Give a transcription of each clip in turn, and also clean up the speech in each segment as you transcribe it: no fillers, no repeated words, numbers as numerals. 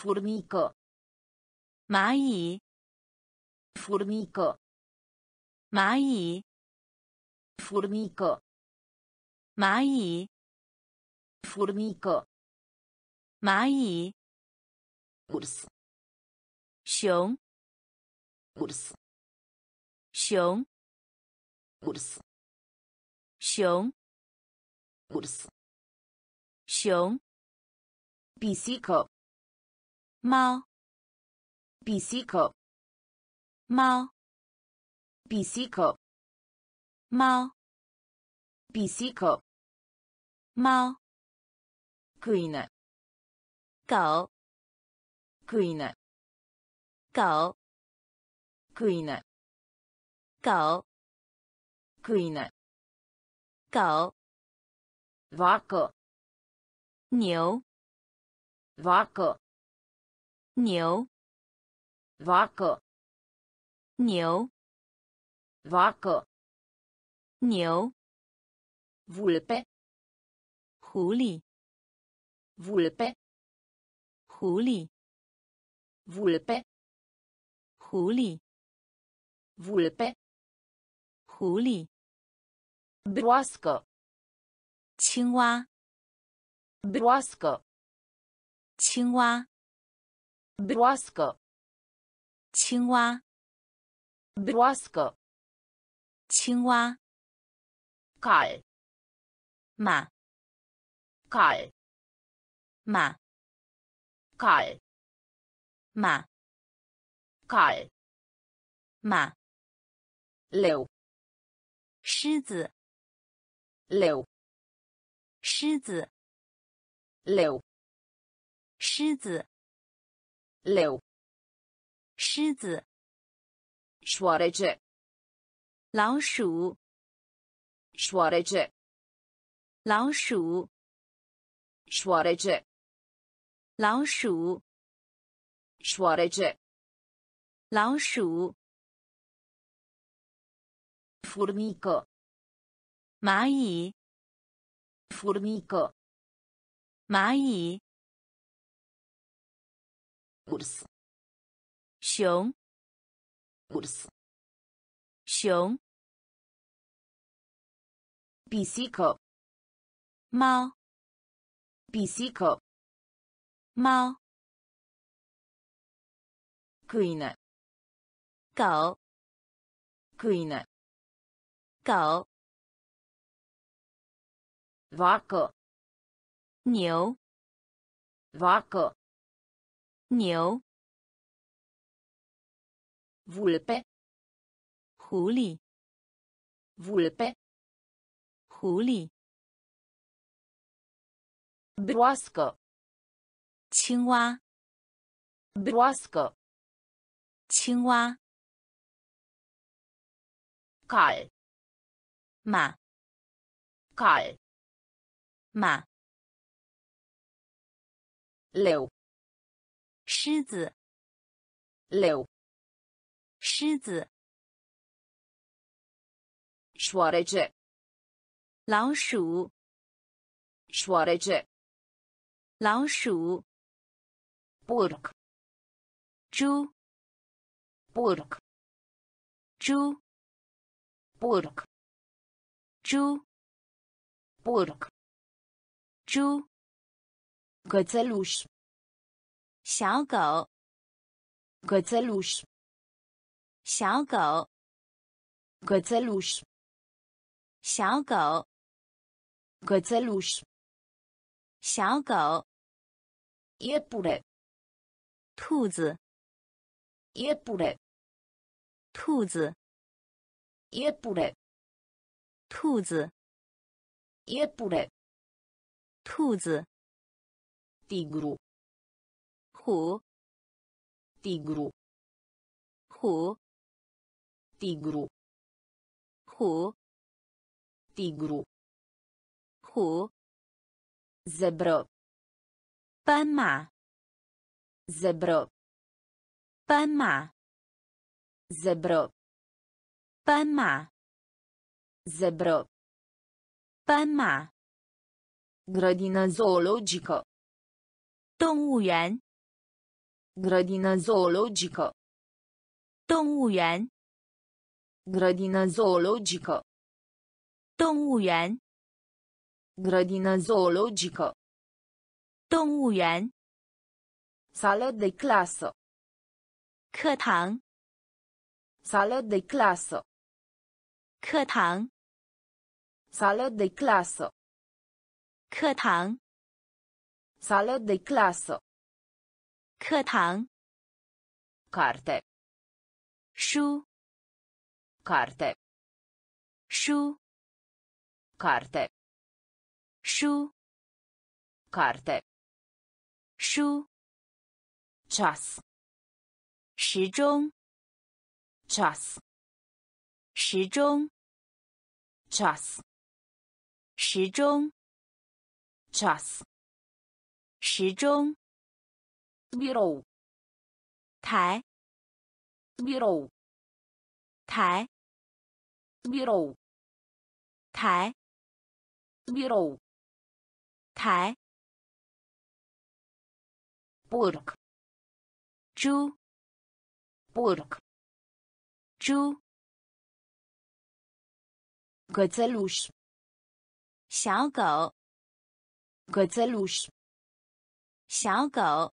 furnică 蚂蚁， furnică 蚂蚁， furnică 蚂蚁， furnică 蚂蚁， urs 熊， urs 熊， urs 熊， urs 熊， pisică 猫， pisică 猫， pisică 猫， pisică 猫， câine 狗， câine 狗， câine 狗， câine 狗， vacă 牛， vacă 牛， vacă 牛， vacă 牛， vulpe 狐狸， vulpe 狐狸， vulpe 狐狸， vulpe 狐狸， broască 青蛙， broască 青蛙， broască 青蛙， broască 青蛙， cal 马， cal 马， cal 马， cal 马， leu 狮子， leu 狮子， leu 狮子， leu 狮子， șoarece 老鼠， șoarece 老鼠， șoarece 老鼠， șoarece 老鼠， furnică 蚂蚁， furnică 蚂蚁， urs 熊， urs 熊， pisică 猫， pisică 猫， câine 狗， câine 狗， vacă 牛， vacă 牛， vulpe 狐狸， vulpe 狐狸， broască 青蛙， broască 青蛙， cal 马， cal 马， leu 狮子， leu 狮子， șoarece 老鼠， șoarece 老鼠， porc 猪， porc 猪， porc 猪， porc 猪， cățeluș 小狗， cățeluș 小狗， cățeluș 小狗， cățeluș 小狗， iepure 兔子， iepure 兔子， iepure 兔子， iepure 兔子， tigru 虎， tigru 虎， tigru 虎， tigru 虎， zebră 斑马， zebră 斑马， zebră 斑马， zebră 斑马， grădină zoologică 动物园， Grădină zoologică. 动物园， Grădină zoologică. 动物园， Grădină zoologică. 动物园， Sală de clasă. 课堂， Sală de clasă. 课堂， Sală de clasă. 课堂， Sală de clasă. 课堂， Carte. 书， Carte. 书， Carte. 书， Carte. 书， Ceas. 时钟， Ceas. 时钟， Ceas. 时钟， Ceas. 时钟， Birou. 台， Birou. 台， Birou. 台， Birou. 台， Porc. 猪， Porc. 猪， Cățeluș. 小狗， Cățeluș. 小狗，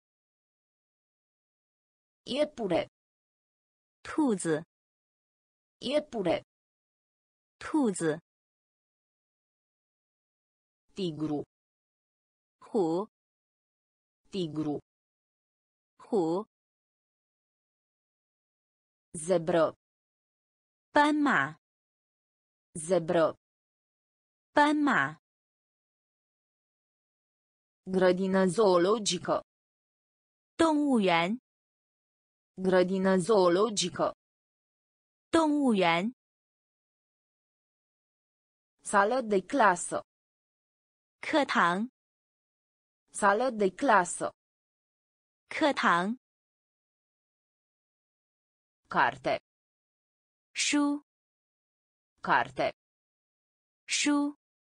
Iepure. 兔子， Iepure. 兔子， Tigru. 虎， Tigru. 虎， Zebră. 斑马， Zebră. 斑马， Grădină zoologică. 动物园， Grădină zoologică. 动物园， Sală de clasă. 课堂， Sală de clasă. 课堂， Carte. 书， Carte. 书，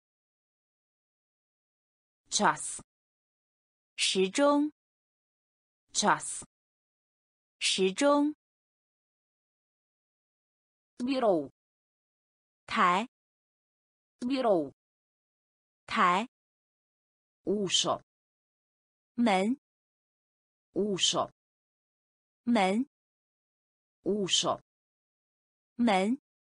Ceas. 时钟， Ceas. 时钟， Birou. 台， Birou. 台， Ușă. 门， Ușă. 门， Ușă. 门，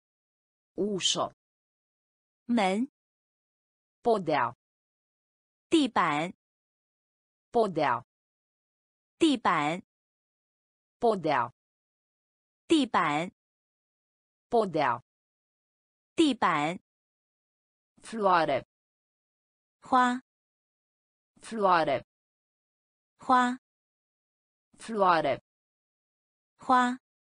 Ușă. 门， Podea. 地板， Podea. 地板， Podea. 地板， Podea. 地板， Floare. 花， Floare. 花， Floare. 花，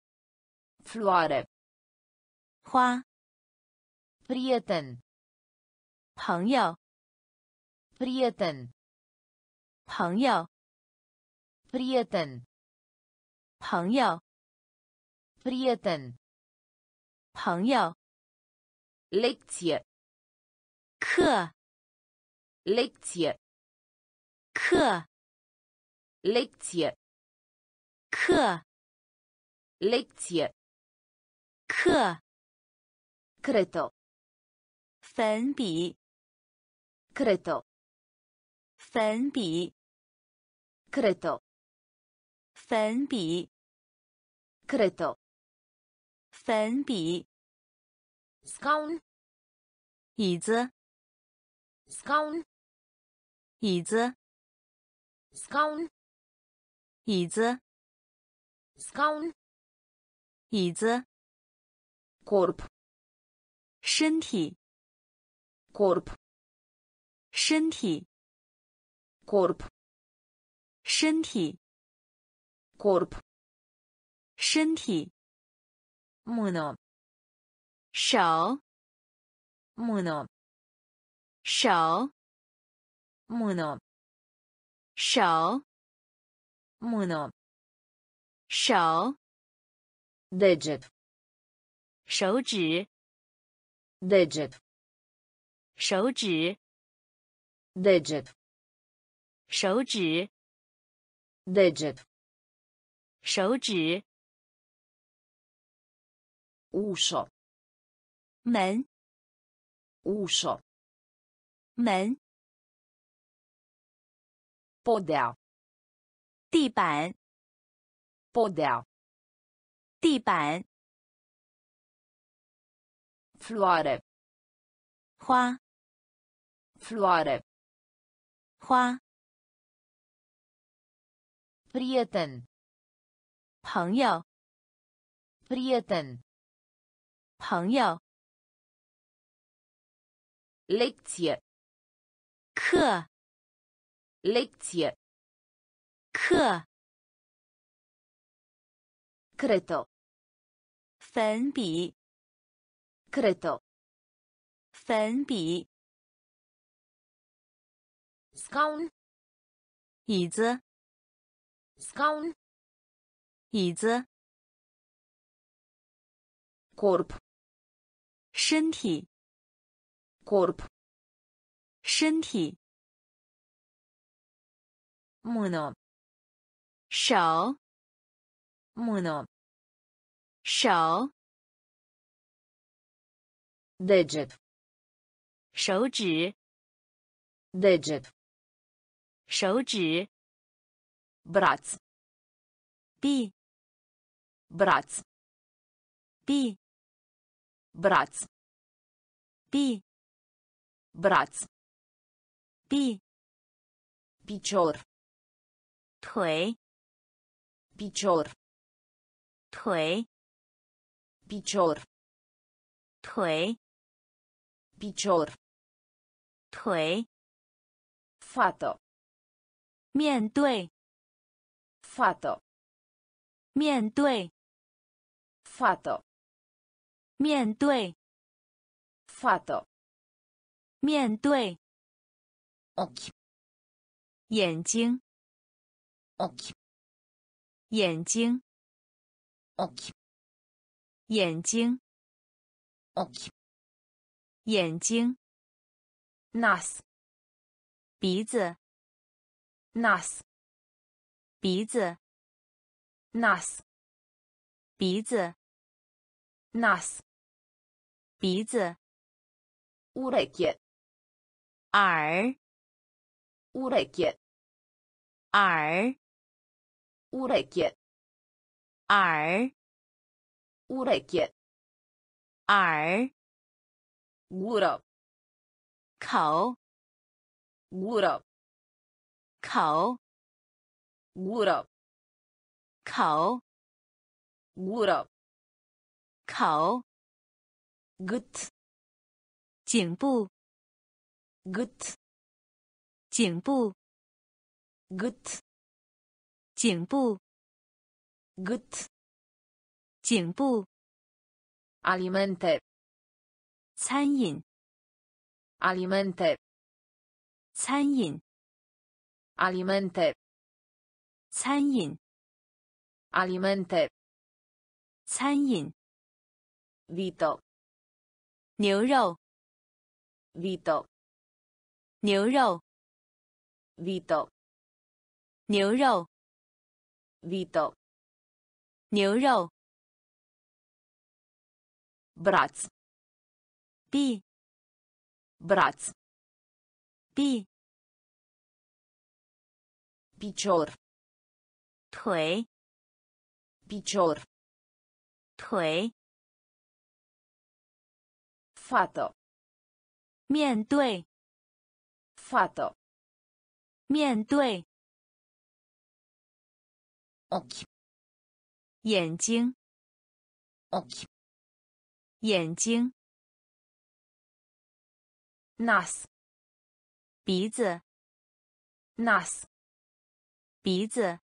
Floare. 花， Prieten. 朋友， Prieten. 朋友， Prieten. 朋友， Prieten. 朋友， Lecție. 课， Lecție. 课， Lecție. 课， Lecție. 课， Cretă. 粉笔， Cretă. 粉笔， Cretă. 粉笔， Cretă. 粉笔， Scaun. 椅子， Scaun. 椅子， Scaun. 椅子， Scaun. 椅子， Corp. 身体， Corp. 身体， Corp. 身体， Corp. 身体， Mână. 手， Mână. 手， Mână. 手， Mână. 手， Deget. 手指， Deget. 手指， Deget. 手指， Deget. 手指， ușă, 门， ușă, 门， podea, 地板， podea, 地板， floare, 花， floare, 花， prieten, 朋友， prieten, 朋友， lecție, 课， lecție, 课， cretă, 粉笔， cretă, 粉笔， scaun, 椅子， scaun, 椅子， corp, 身体， corp, 身体， mână, 手， mână, 手， deget, 手指， deget, 手指， braț, 臂， braț, 臂， braț, 臂， braț, 臂， picior, 腿， picior, 腿， picior, 腿， picior, 腿， fată, 面对， fată, 面对， fată, 面对， fată, 面对， ochi, 眼睛， ochi, 眼睛， ochi, 眼睛， ochi, 眼睛， nas, 鼻子， nas, 鼻子， nas, 鼻子， nas, 鼻子， ureche, 耳， ureche, 耳， ureche, 耳， ureche, 耳， gură, 口， gură, 口， gură, 口， gură, 口， gât, 颈部， gât, 颈部， gât, 颈部， gât, 颈部， alimente, 餐饮， alimente, 餐饮， alimente, 餐饮， alimente, 餐饮， vită, 牛肉， vită, 牛肉， vită, 牛肉， vită, 牛肉， braț, 臂， braț, 臂， picior, 腿， picior, 腿， fată, 面对， fată, 面对， ochi, 眼睛， ochi, 眼睛， nas, 鼻子， nas, 鼻子，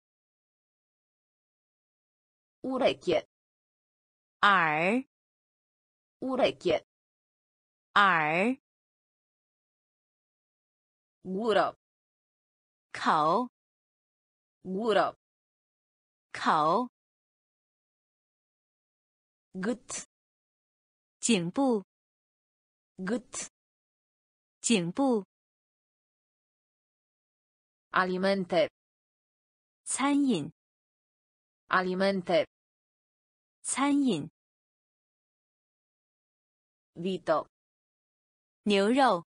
ureche, 耳， ureche, 耳， gură, 口， gură, 口， gât, 颈部， gât, 颈部， alimente, 餐饮， Alimente. 餐饮。 Vito. 牛肉。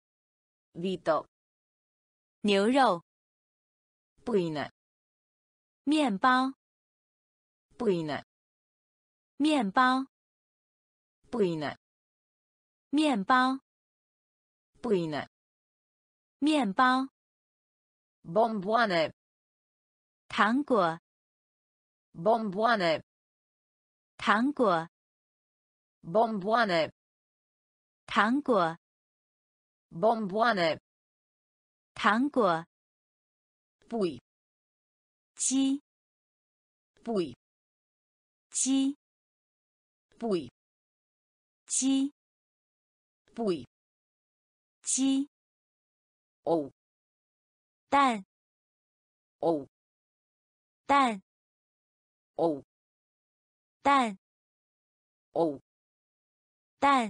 Vito. 牛肉。 Pâine. 面包。 Pâine. 面包。 Pâine. 面包。 Pâine. 面包。 Bomboane. 糖果。 Bomboane. 糖果。 Bomboane. 糖果。 Bomboane. 糖果。 Pui. 鸡。 Pui. 鸡。 Pui. 鸡。 Pui. 鸡。 Ou. 蛋。 Ou. 蛋。 Ou. 蛋。 Ou. 蛋。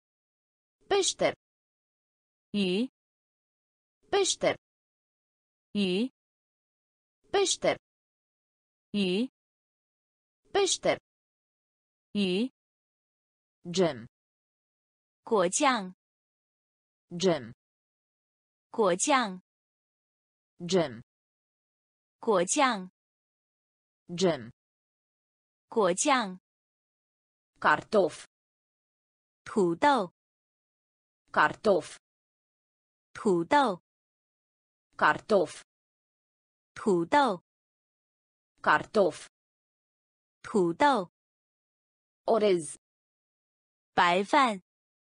Pește. 鱼。 Pește. 鱼。 Pește. 鱼。 Pește. 鱼。 Gem. 果酱。 Gem. 果酱。 Gem. 果酱。 Gem. 果酱。 Cartof. 土豆。 Cartof. 土豆。 Cartof. 土豆。 Cartof. 土豆。 Orez. 白饭。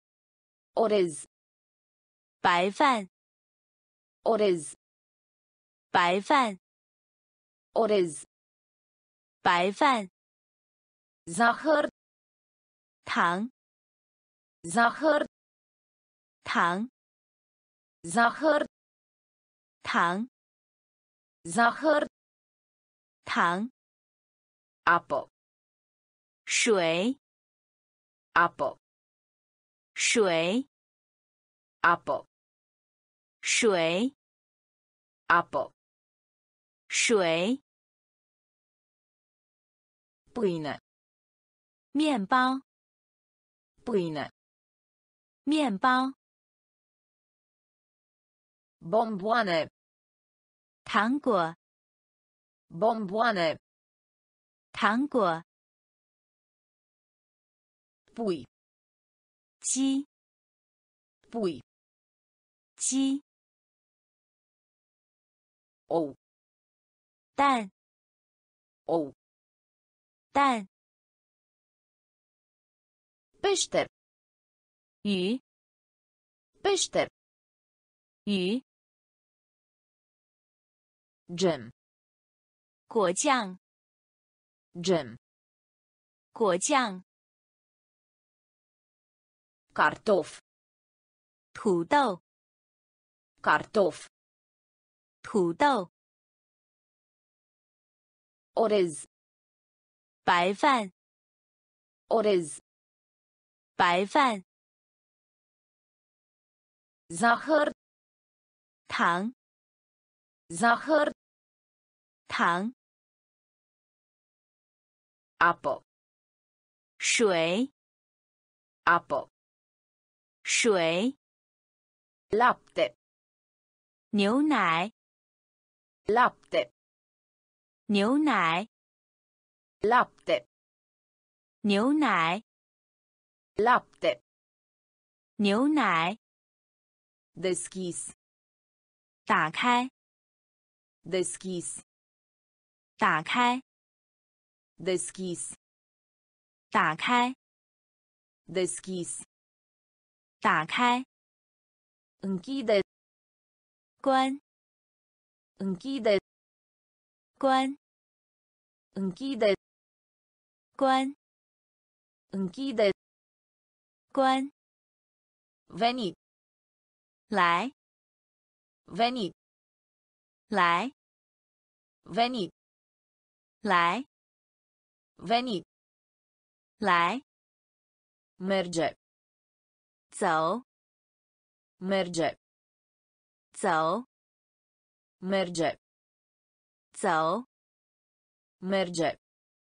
Orez. 白饭。 Orez. 白饭。 Orez. 白饭。 Zahăr. 糖。 Zahăr. 糖。 Zahăr. 糖。 Zahăr. 糖。 Apă. 水。 Apă. 水。 Apă. 水。 Apă. 水。 Pâine. 面包。 Pâine. 面包。 Bomboane. 糖果。 Bomboane. 糖果。 Pui. 鸡。 Pui. 鸡。 Ou. 蛋。 Ou. 蛋。 Pește. 鱼。 Pește. 鱼。 Gem. 果酱。 Gem. 果酱。 Cartof. 土豆。 Cartof. 土豆。 Orez. 白饭。 Orez. 白饭。 Zahăr. 糖。 Zahăr. 糖。 Apă. 水。 Apă. 水。 Lapte. 牛奶。 Lapte. 牛奶。 Lapte. 牛奶。 Lapte. 牛奶。 Deschis. 打开。 Deschis. 打开。 Deschis. 打开。 Deschis. 打开。 Închide. 关。 Închide. 关。 Închide. 关。 Închide. 关。 Veni. 来。 Veni. 来。 Veni. 来。 Veni. 来。 Merge. 走。 Merge. 走。 Merge. 走。 Merge.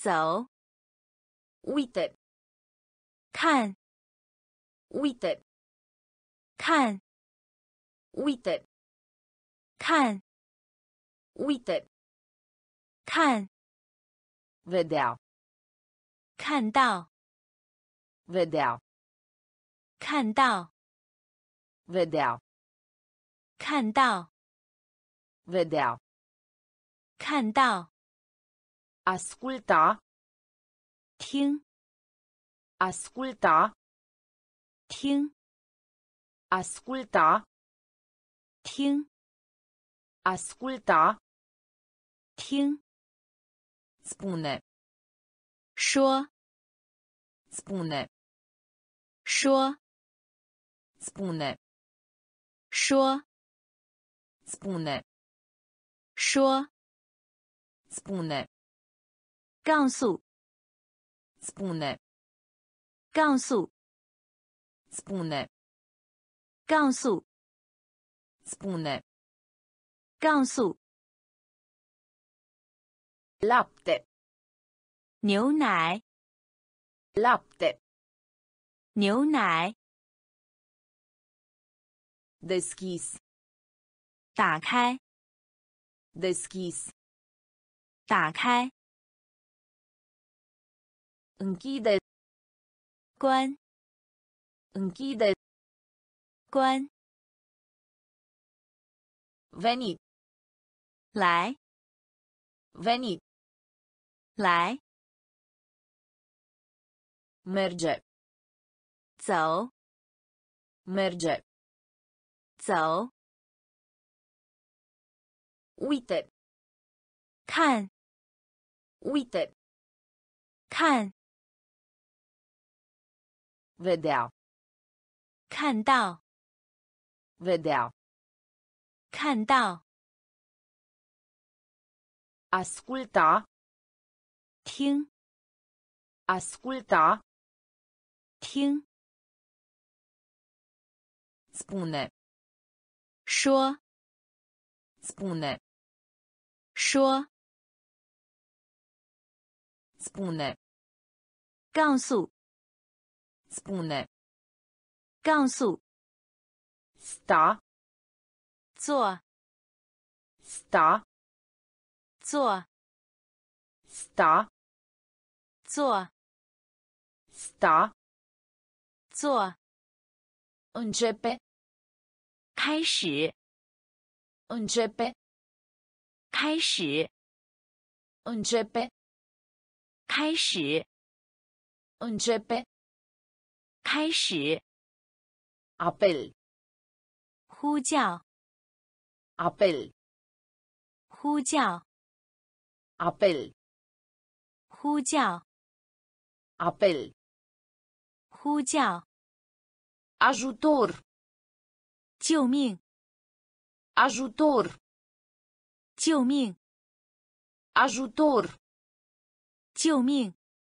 走， Uite. 看， Uite. 看， Uite. 看， Uite. 看， Vedea. 看到， Vedea. 看到， Vedea. 看到， Vedea. 看到， Asculta. 听， Asculta. 听， Asculta. 听， Asculta. 听， Spune. 说， Spune. 说， Spune. 说， Spune. 说， Spune. 告诉， Spune. 告诉， Spune. 告诉， Spune. 告诉， Lapte. 牛奶， Lapte. 牛奶， Deschis. 打开， Deschis. 打开， Închide. 关， Închide. 关， Veni. 来， Veni. 来， Merge. 走， Merge. 走， Uite. 看， Uite. 看， Vedea. 看到， Vedea. 看到， Asculta. 听， Asculta. 听， Spune. 说， Spune. 说， Spune. 告诉， Spune. 告诉， Sta. 做， Sta. 做， Sta. 做， Sta. 做， Începe. 开始， Începe. 开始， Începe. 开始， Începe. 开始， Apel. 呼叫， Apel. 呼叫， Apel. 呼叫， Apel. 呼叫， Ajutor. 救命， Ajutor. 救命， Ajutor. 救命，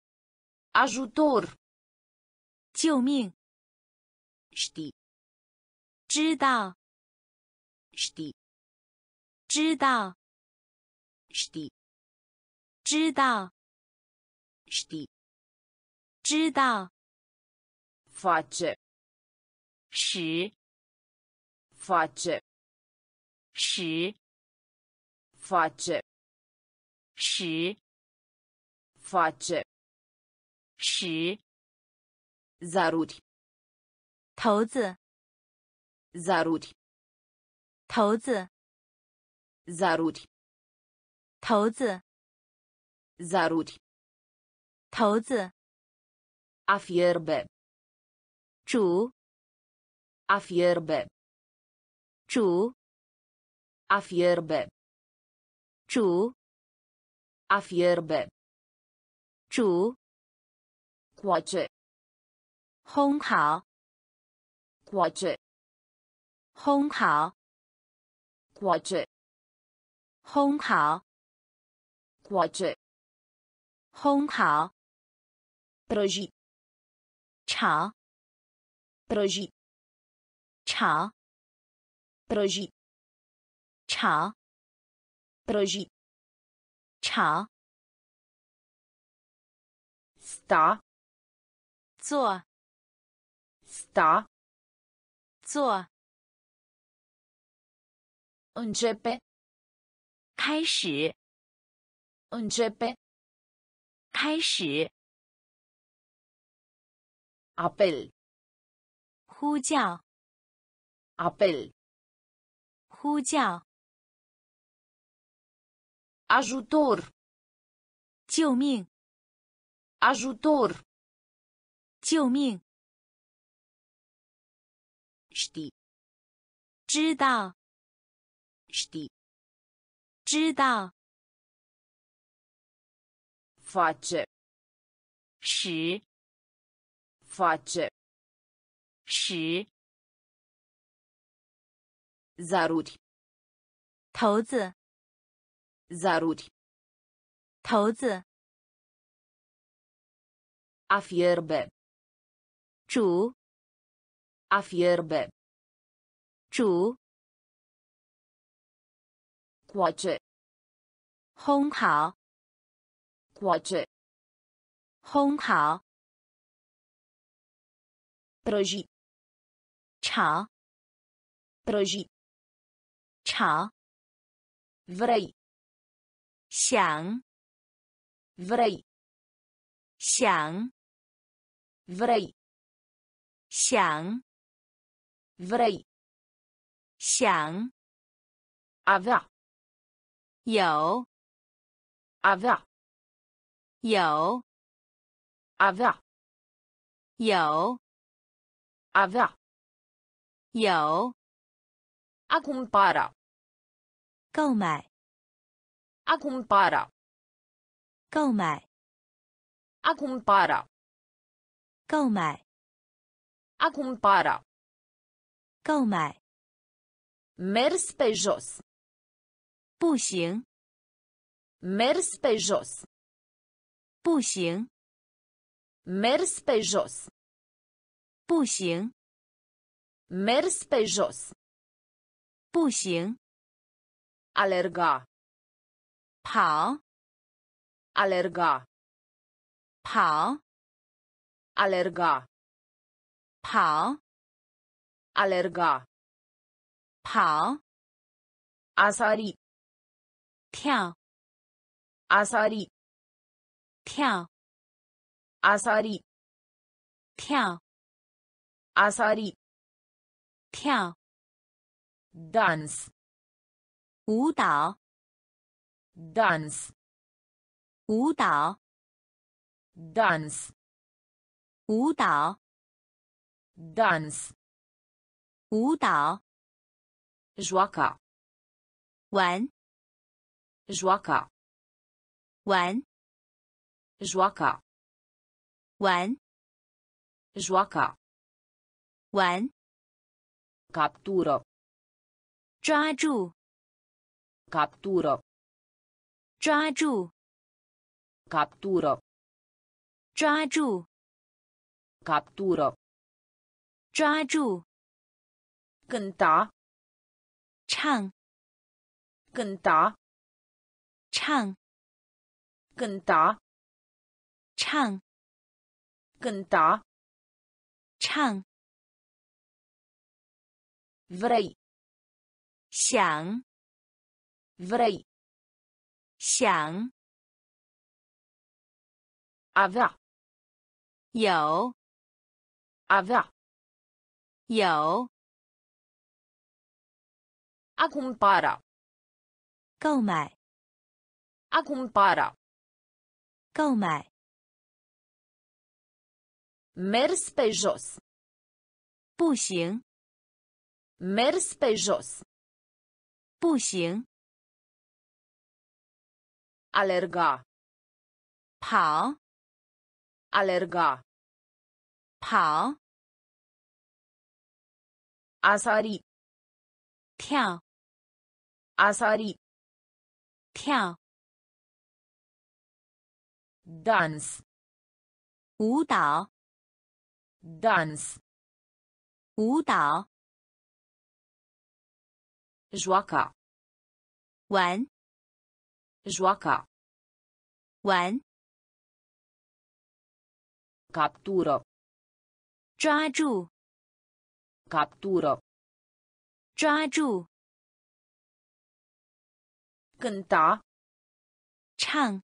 Ajutor. 救命， Ști. 知道， Ști. 知道， Ști. 知道， Ști. 知道， Face. 使， Face. 使， Face. 使， Face. 使， Zaruri. 头子， Zaruri. 头子， Zaruri. 头子， Zaruri. 头子， A fierbe. 煮， A fierbe. 煮， A fierbe. 煮， A fierbe. 煮， Coace. 烘烤， Coace. 烘烤， Coace. 烘烤， Coace. 烘烤， Prăji. 炒， Prăji. 炒， Prăji. 炒， Prăji. 炒， sta, 坐 sta, 坐 începe, 开始 începe, 开始 apel, 呼叫 apel, 呼叫 ajutor, 救命 ajutor, 救命 ști, 知道 ști, 知道 face, 使 face, 使 zaruri, 头子 zaruri, 头子 a fierbe, 煮 a fierbe, 煮 coace, 烘烤 coace, 烘烤 prăji, 炒 prăji, 炒 vrei, 想 vrei, 想 vrei, 想 vrei, 想 avea, 有 avea, 有 avea, 有 avea, 有 a cumpăra, 购买 a cumpăra, 购买 a cumpăra, 购买 a cumpăra, 购买 mers pe jos, 步行 mers pe jos, 步行 mers pe jos, 步行 mers pe jos, 步行 alerga, 跑 alerga, 跑 alerga, 跑 alerga, 跑 a sări, 跳 a sări, 跳 a sări, 跳 a sări, 跳 dans, 舞蹈 dans, 舞蹈 dans, 舞蹈 dans, 舞蹈 joaca, 玩 joaca, 玩 joaca, 玩 joaca, 玩 captură, 抓住 captură, 抓住 captură, 抓住 captură, 抓住 cânta, 唱 cânta, 唱 cânta, 唱 cânta, 唱 vrei, 想 vrei, 想 avea, 有 avea, 有 a cumpăra, 购买 a cumpăra, 购买 mers pe jos, 步行 mers pe jos, 步行 alerga, 跑 alerga, 跑 a sări, 跳 a sări, 跳 dans, 舞蹈 dans, 舞蹈 joaca, 玩 joaca, 玩 Captură. 抓住， Captură. 抓住， Cânta. 唱，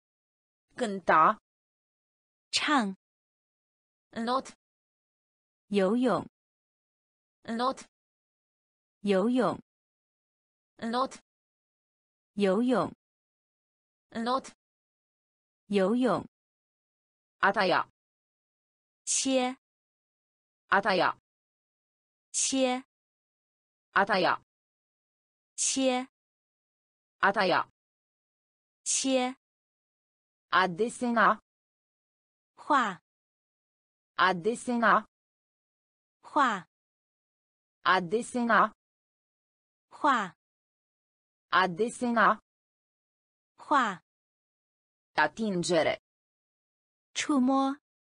Cânta. 唱， Not. 游泳， Not. 游泳， Not. 游泳， Not. 游泳， A taia. 切， A taia. 切， A taia. 切， A taia. 切， A desena. 画， A desena. 画， A desena. 画， A desena. 画， Attingere. 触摸，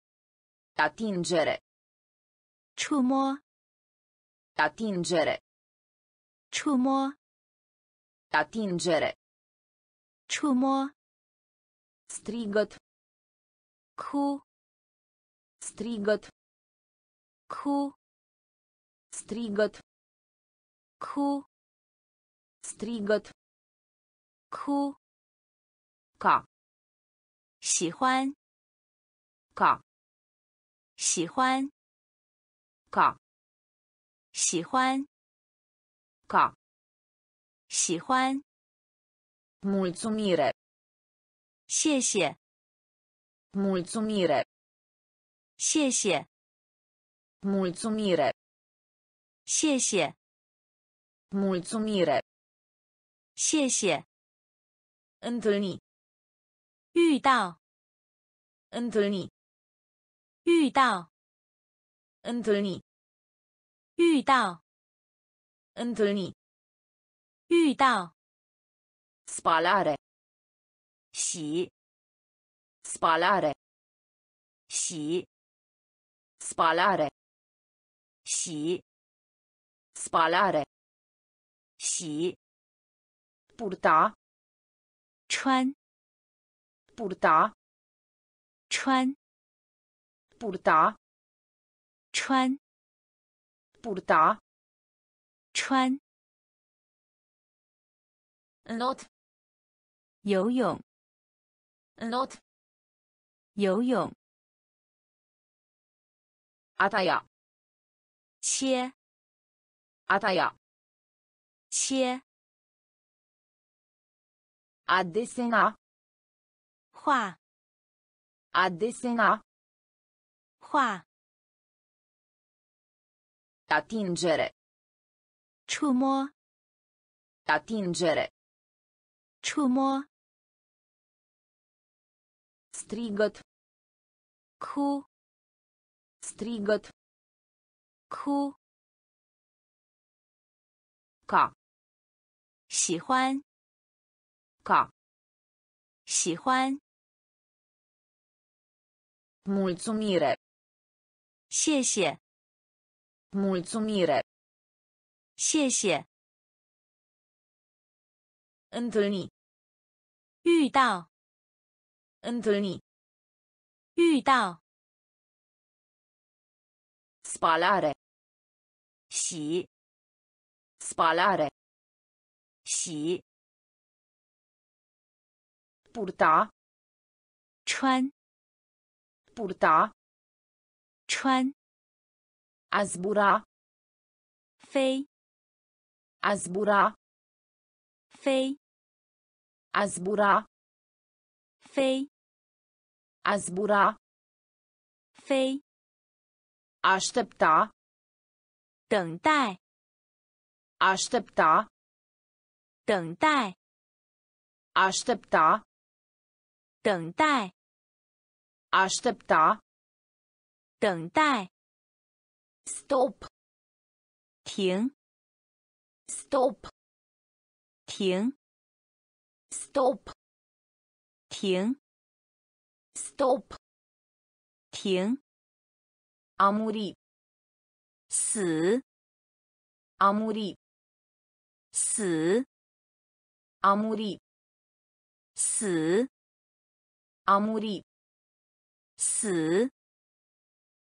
Attingere. 触摸， Attingere. 触摸， Attingere. 触摸， Strigăt. 哭， Strigăt. 哭， Strigăt. 哭， Strigăt. 哭， Ca. 喜欢， Ca. 喜欢， Ca. 喜欢， Ca. 喜欢， Mulțumire. 谢谢， Mulțumire. 谢谢， Mulțumire. 谢谢， Mulțumire. 谢谢， Întâlni. 遇到， Întâlni. 遇到， Întâlni. 遇到， Întâlni. 遇到， Spalare. 洗， Spalare. 洗， Spalare. 洗， Spalare. 洗， Purta. 穿， Purta. 穿， Purta. 穿， Purta. 穿， Not. 游泳， Not. 游泳， A taia. 切， A taia. 切， A desena. 画， A desena. 画， Attingere. 触摸， Attingere. 触摸， Strigăt. 哭， Strigăt. 哭， Ca. 喜欢， Ca. 喜欢， Mulțumire. 谢谢， Mulțumire. 谢谢， Întâlni. 遇到， Întâlni. 遇到， Spalare. 洗， Spalare. 洗， Purta. 穿， Purta. 穿， A zbura. 飞， A zbura. 飞， A zbura. 飞， A zbura. 飞， Aștepta. 等待， Aștepta. 等待， Aștepta. 等待， Aștepta. 等待， Stop. 停， Stop. 停， Stop. 停， Stop. 停， A muri. 死， A muri. 死， A muri. 死， A muri. 死，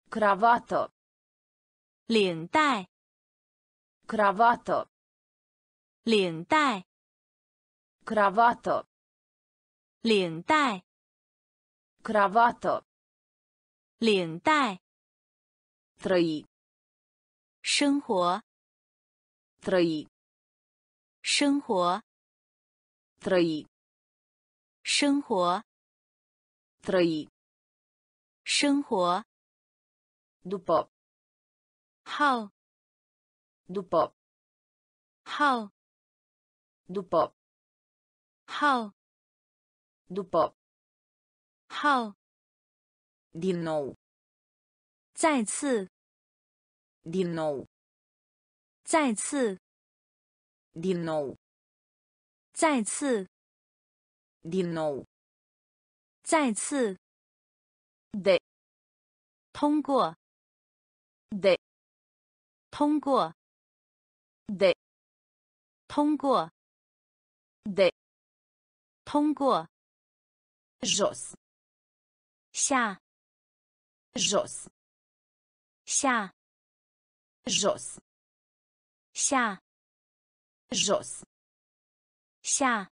Cravată. 领带， Cravată. 领带， Cravată. 领带， Cravată. 领带， Trăi. 生活， Trăi. 生活， Trăi. 生活， Trăi. 生活， După. 号， După. 号， După. 号， După. 号， Din nou. 再次， Din nou. 再次， Din nou. 再次， Din nou. 再次， De. 通过， De. 通过， De. 通过， De. 通过， Jos. 下， Jos. 下， Jos. 下， Jos. 下，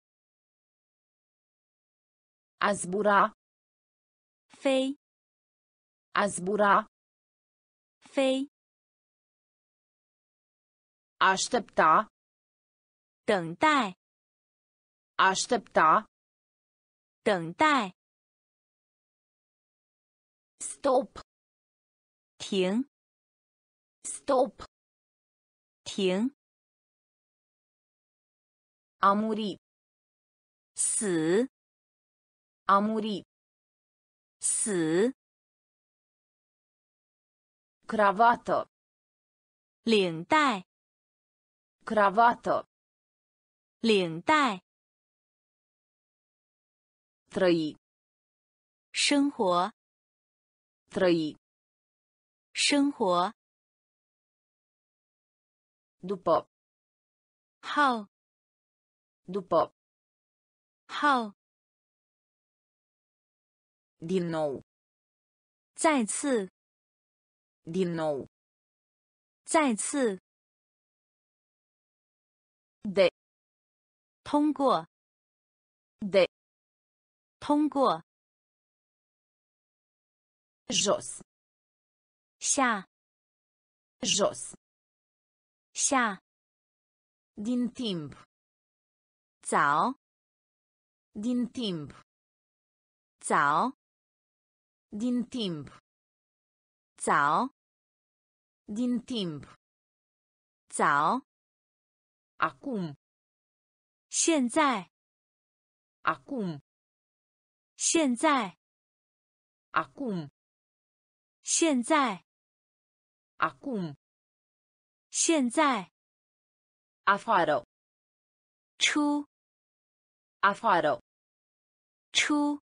A zbura. 飞， A zbura. 飞， Aștepta. 等待， Aștepta. 等待， Stop. 停， Stop. 停， A muri. 死， A muri. 死， Cravată. 领带， Cravată. 领带， Trăi. 生活， Trăi. 生活， După. 号， După. 号， Din nou. 再次， Din nou. 再次， De. 通过， De. 通过， Jos. 下， Jos. 下， Din timp. 早， Din timp. 早， Din timp. 早， Din timp. 早， Acum. 现在， Acum. 现在， Acum. 现在， Acum. 现在， Afară. 出， Afară. 出，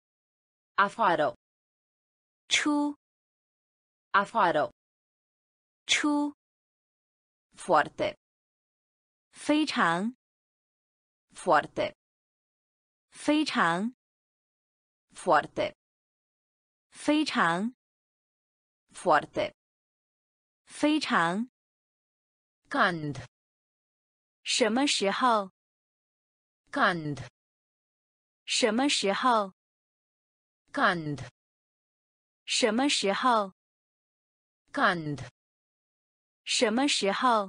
Afară. 出， Afară. 出， Foarte. 非常， Foarte. 非常， Foarte. 非常， Foarte. 非常， Când. 什么时候？ Când. 什么时候？ Când. 什么时候？ Când. 什么时候？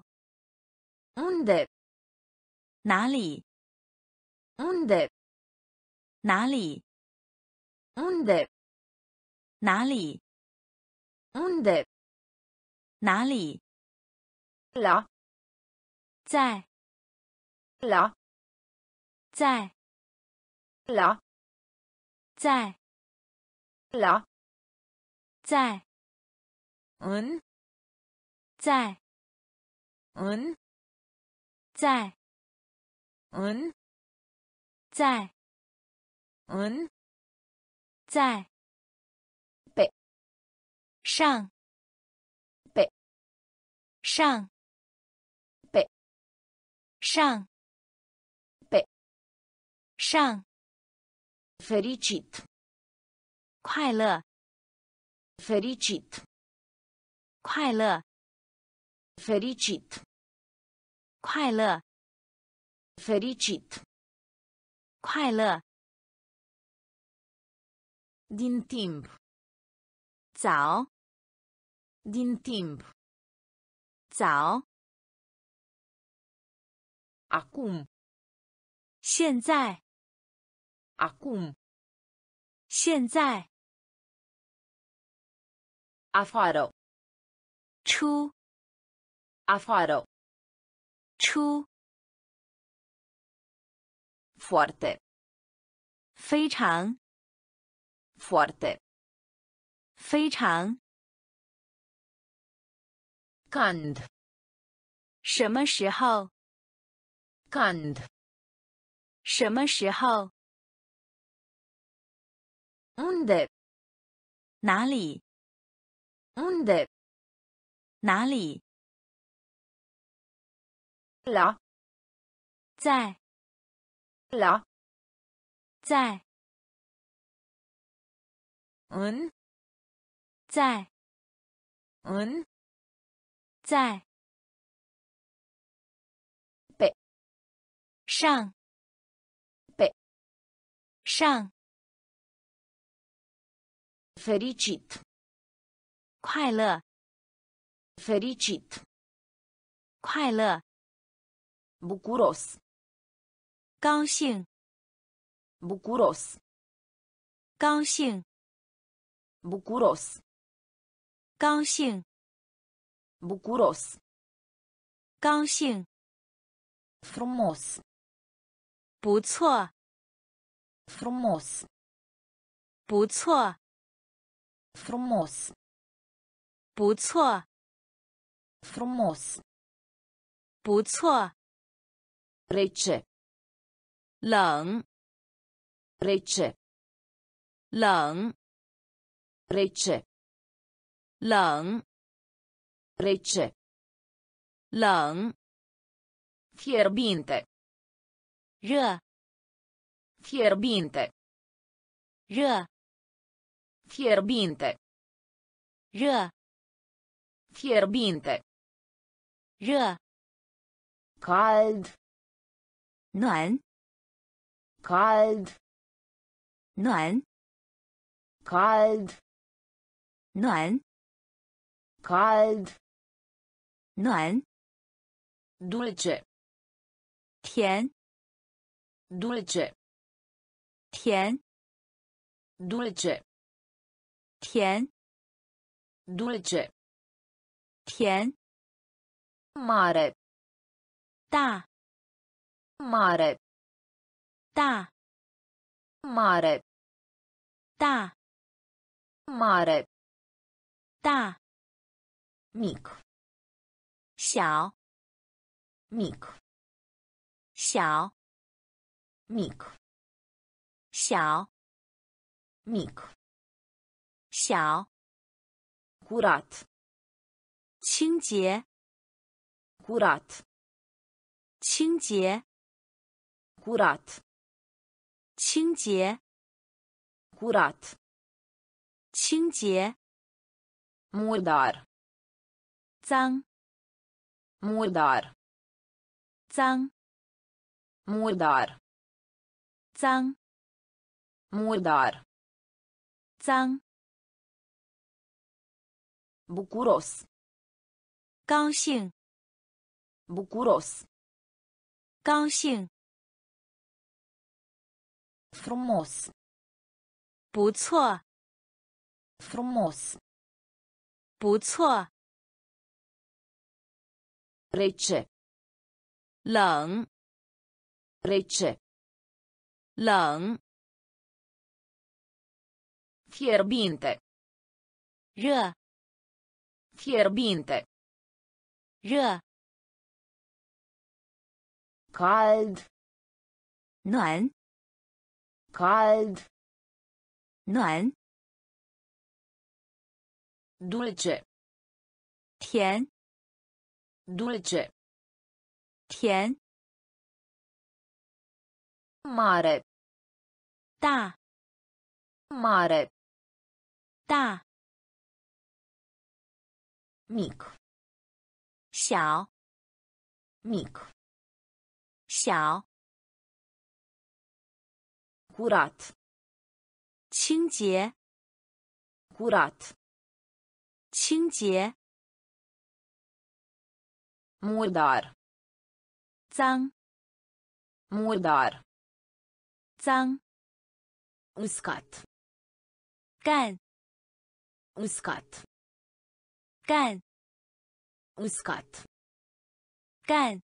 Unde. 哪里？ Unde. 哪里？ Unde. 哪里？ Unde. 哪里？ La. 在， La. 在， La. 在， La. 在， În. 在， În. 在， În. 在， În. 在， Pe. 上， Pe. 上， Pe. 上， Pe. 上， Fericit. 快乐， Fericit. 快乐， fericit, 快乐， fericit, 快乐， din timp, 早， din timp, 早， acum, 现在， acum, 现在， afară, 出， afară, 出， foarte, 非常， foarte, 非常， când, 什么时候， când, 什么时候， unde, 哪里， unde, 哪里， la, 在， la, 在， în, 在， în, 在， pe, 上， pe, 上， fericit, 快乐， fericit, 快乐， bucuros, 高兴， bucuros, 高兴， bucuros, 高兴， bucuros, 高兴， frumos, 不错， frumos, 不错， frumos, 不错， frumos, 不错， rece, 冷， rece, 冷， rece, 冷， rece, 冷， fierbinte, 热， fierbinte, 热， fierbinte, 热， fierbinte, 热， cald, 暖， cald, 暖， cald, 暖， cald, 暖， dulce, 甜， dulce, 甜， dulce, 甜， dulce, 甜， mare, 大， mare, 大， mare, 大， mare, 大， mic, 小， mic, 小， mic, 小， mic, 小， curat, 清洁， curat, 清洁， curat, 清洁， curat, 清洁， murdar, 脏， murdar, 脏， murdar, 脏， murdar, 脏， bucuros, 高兴， bucuros, 高兴， frumos, 不错， frumos, 不错， rece, 冷， rece, 冷， fierbinte, 热， fierbinte, 热， cald, 暖， cald, 暖， dulce, 甜， dulce, 甜， mare, 大， mare, 大， mic, 小 mic, 小 curat, 清洁 curat, 清洁 murdar, 脏 murdar, 脏 uscat, 干 uscat, 干 uscat, 干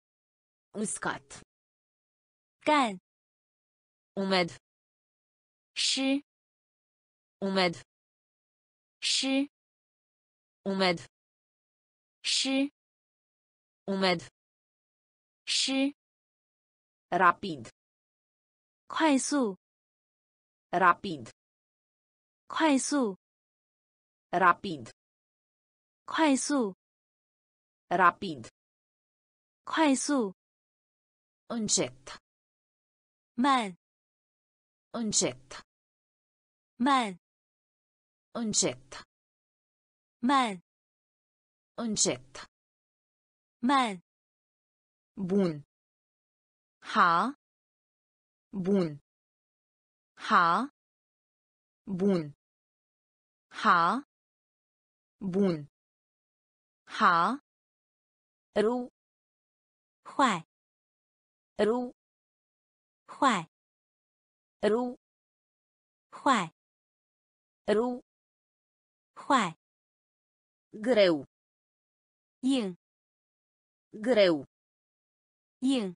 uscat, 干 umed, 湿 umed, 湿 umed, 湿 umed, 湿 rapid, 快速 rapid, 快速 rapid, 快速 rapid, 快速 încet, 慢 încet, 慢 încet, 慢 încet, 慢 bun, 好 bun, 好 bun, 好 bun, 好 ru, 坏 ru, 坏 ru, 坏 ru, 坏 greu, 硬 greu, 硬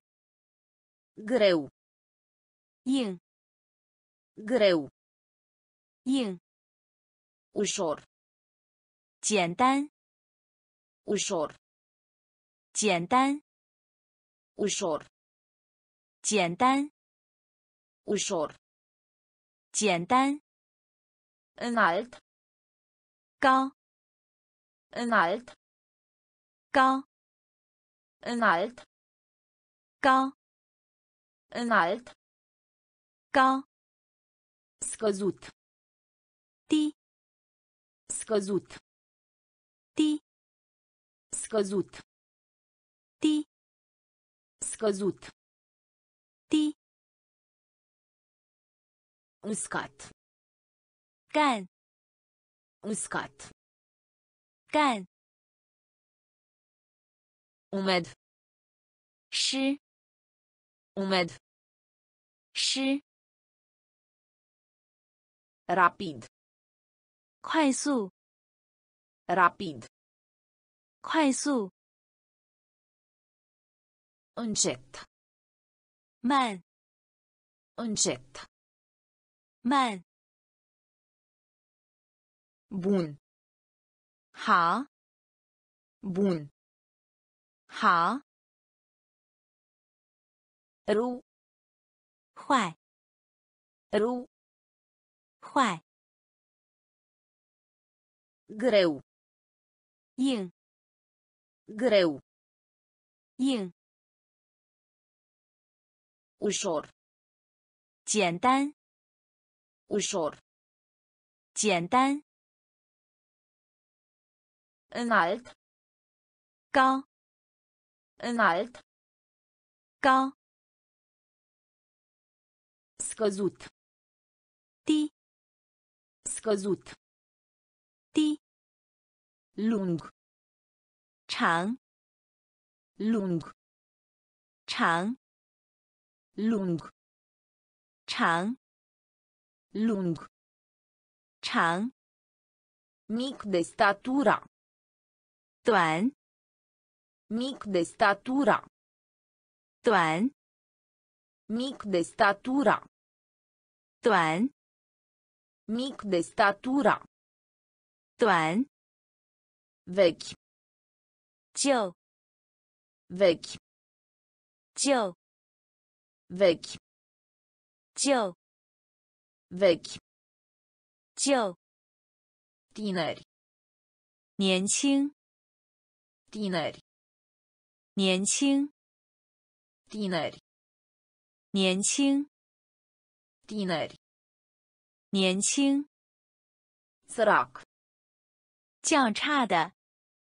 greu, 硬 greu, 硬 ușor, 简单 ușor, 简单 ușor, 简单 ușor, 简单 înalt, 高 înalt, 高 înalt, 高 înalt, 高 scăzut, 低 scăzut, 低 scăzut, 低 scăzut, 低 uscat, 干 uscat, 干 umed, 湿 umed, 湿 rapid, 快速 rapid, 快速 încet, 慢 încet, 慢 bun, 好 bun, 好 ru, 坏 ru, 坏 greu, 硬 greu, 硬 ușor, 简单 ușor, 简单 înalt, 高 înalt, 高 scăzut, 低 scăzut, 低 lung, 长 lung, 长 lung, 长 lung, 长 mic de statura, 短 mic de statura, 短 mic de statura, 短 mic de statura, 短 vechi, 旧 vechi, 旧 vechi, 旧 vechi, 旧 tineri, 年轻 tineri, 年轻 tineri, 年轻 tineri, 年轻 sărac, 较差的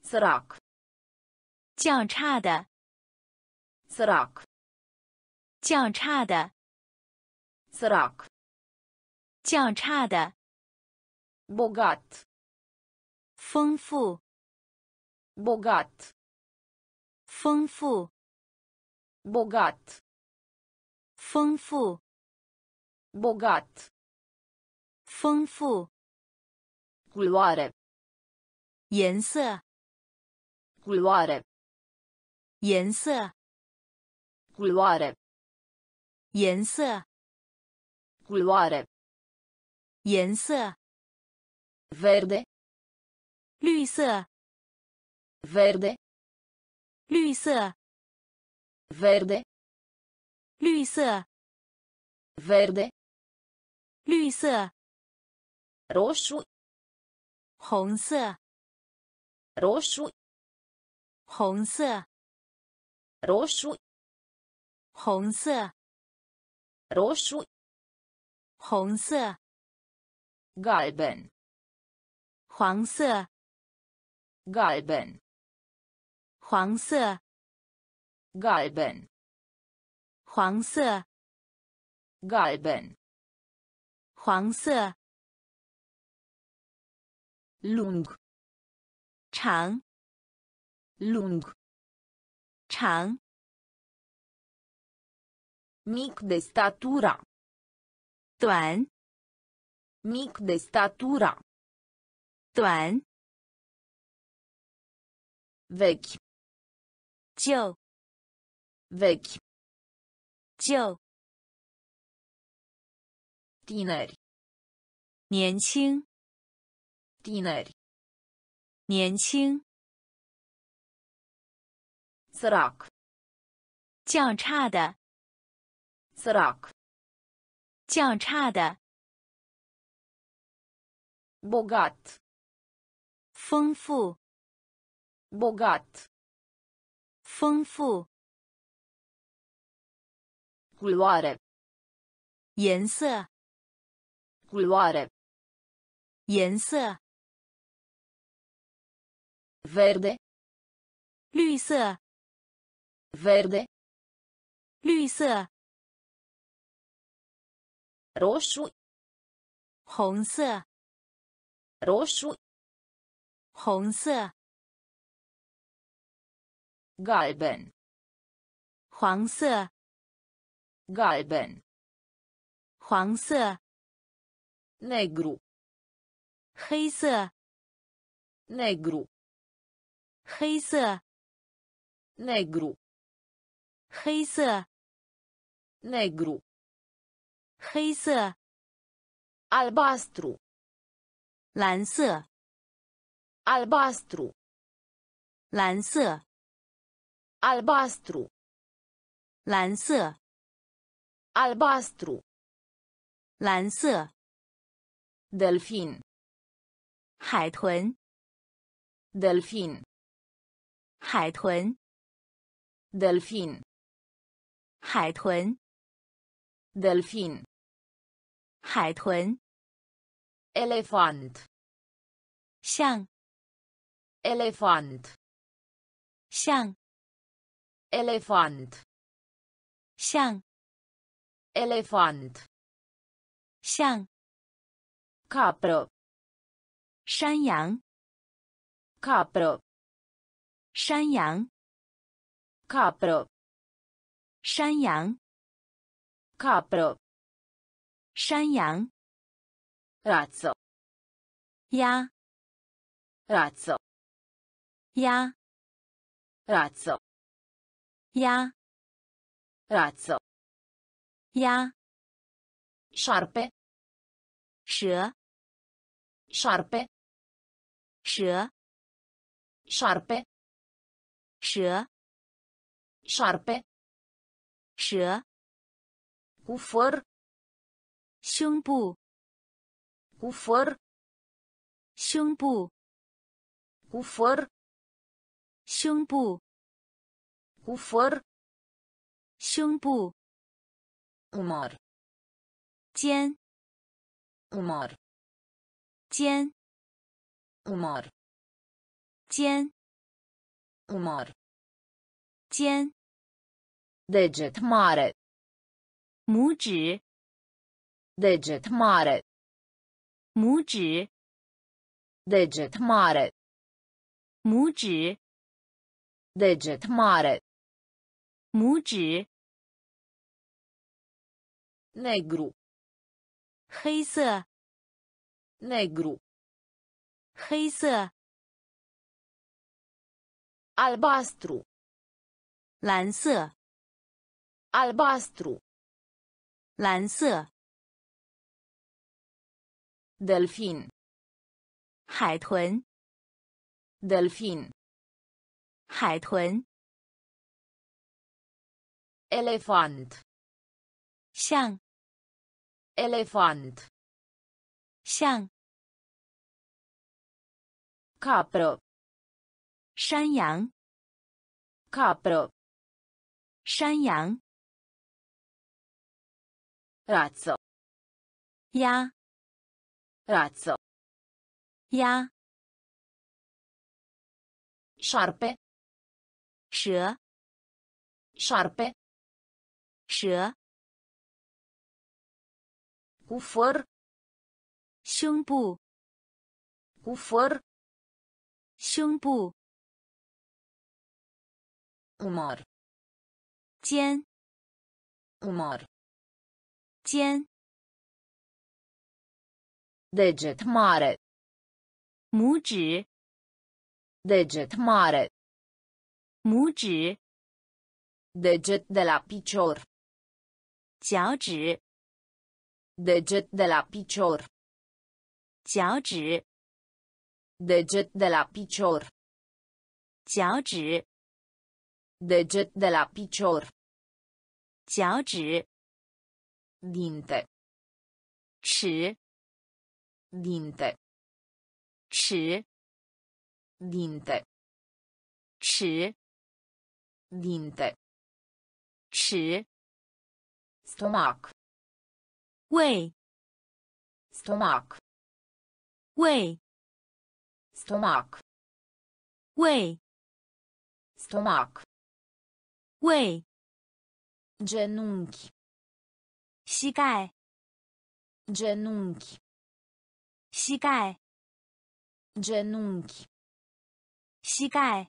Sărac. 较差的， Sărac. 较差的， Sărac. 较差的， Bogat. 丰富， Bogat. 丰富， Bogat. 丰富， Bogat. 丰富， Culoare. 颜色， Culoare. 颜色， Culoare. 颜色， Culoare. 颜色， Verde. 绿色， Verde. 绿色， Verde. 绿色， Verde. 绿色， Roșu. 红色， Roșu. 红色， Roșu. 红色， Roșu. 红色， Galben. 黄色， Galben. 黄色， Galben. 黄色， Galben. 黄色， Lung. 长， Lung. 长， Mic de statura. 短， Mic de statura. 短， Vechi. 旧， Vechi. 旧， Tineri. 年轻， Tineri. 年轻， Sărac. 较差的， Sărac. 较差的， Bogat. 丰富， Bogat. 丰富， Culoare. 颜色， Culoare. 颜色， Verde. 绿色， Verde. 绿色， Roșu. 红色， Roșu. 红色， Galben. 黄色， Galben. 黄色， Negru. 黑色， Negru. 黑色， Negru. 黑色， Negru. 黑色， Albastru. 蓝色， Albastru. 蓝色， Albastru. 蓝色， Albastru. 蓝色， Delfin. 海豚， Delfin. 海豚， Delfin. 海豚， Delfin. 海豚， Elefant. 象， Elefant. 象， Elefant. 象， Elefant. 象， Capră. 山羊， Capră. 山羊， Capră. 山羊， Capră. 山羊， Rață. 鸭， Rață. 鸭， Rață. 鸭， Rață. 鸭， Șarpe. 蛇， Șarpe. 蛇， Șarpe. 蛇， Șarpe. 蛇， Cu făr. 胸部， Cu făr. 胸部， Cu făr. 胸部， Cu făr. 胸部， Umăr. 肩， Umăr. 肩， Umăr. 肩， Umăr. 肩 Deget mare. 拇指 Deget mare. 拇指 Deget mare. 拇指 Deget mare. 拇指 Negru. 黑色 Negru. 黑色 Albastru. 蓝色 Albastru. 蓝色 Delfin. 海豚 Delfin. 海豚 Elefant. 象 Elefant. 象 Capră. 山羊 Capră. 山羊 Rață. 鸭 Rață. 鸭 Șarpe. 蛇 Șarpe. 蛇 Cu făr. 胸部 Cu făr. 胸部 Umăr. 肩 Umăr. 肩 Deget mare. 拇指 Deget mare. 拇指 Deget de la picior. 脚趾 Deget de la picior. 脚趾 Deget de la picior. 脚趾 Deget de la picior. 脚趾 Dinte. 齿 Dinte. 齿 Dinte. 齿 Dinte. 齿 Stomac. 胃 Stomac. 胃 Stomac. 胃 Stomac. 胃 Genunchi. 膝盖 Genunchi. 膝盖 Genunchi. 膝盖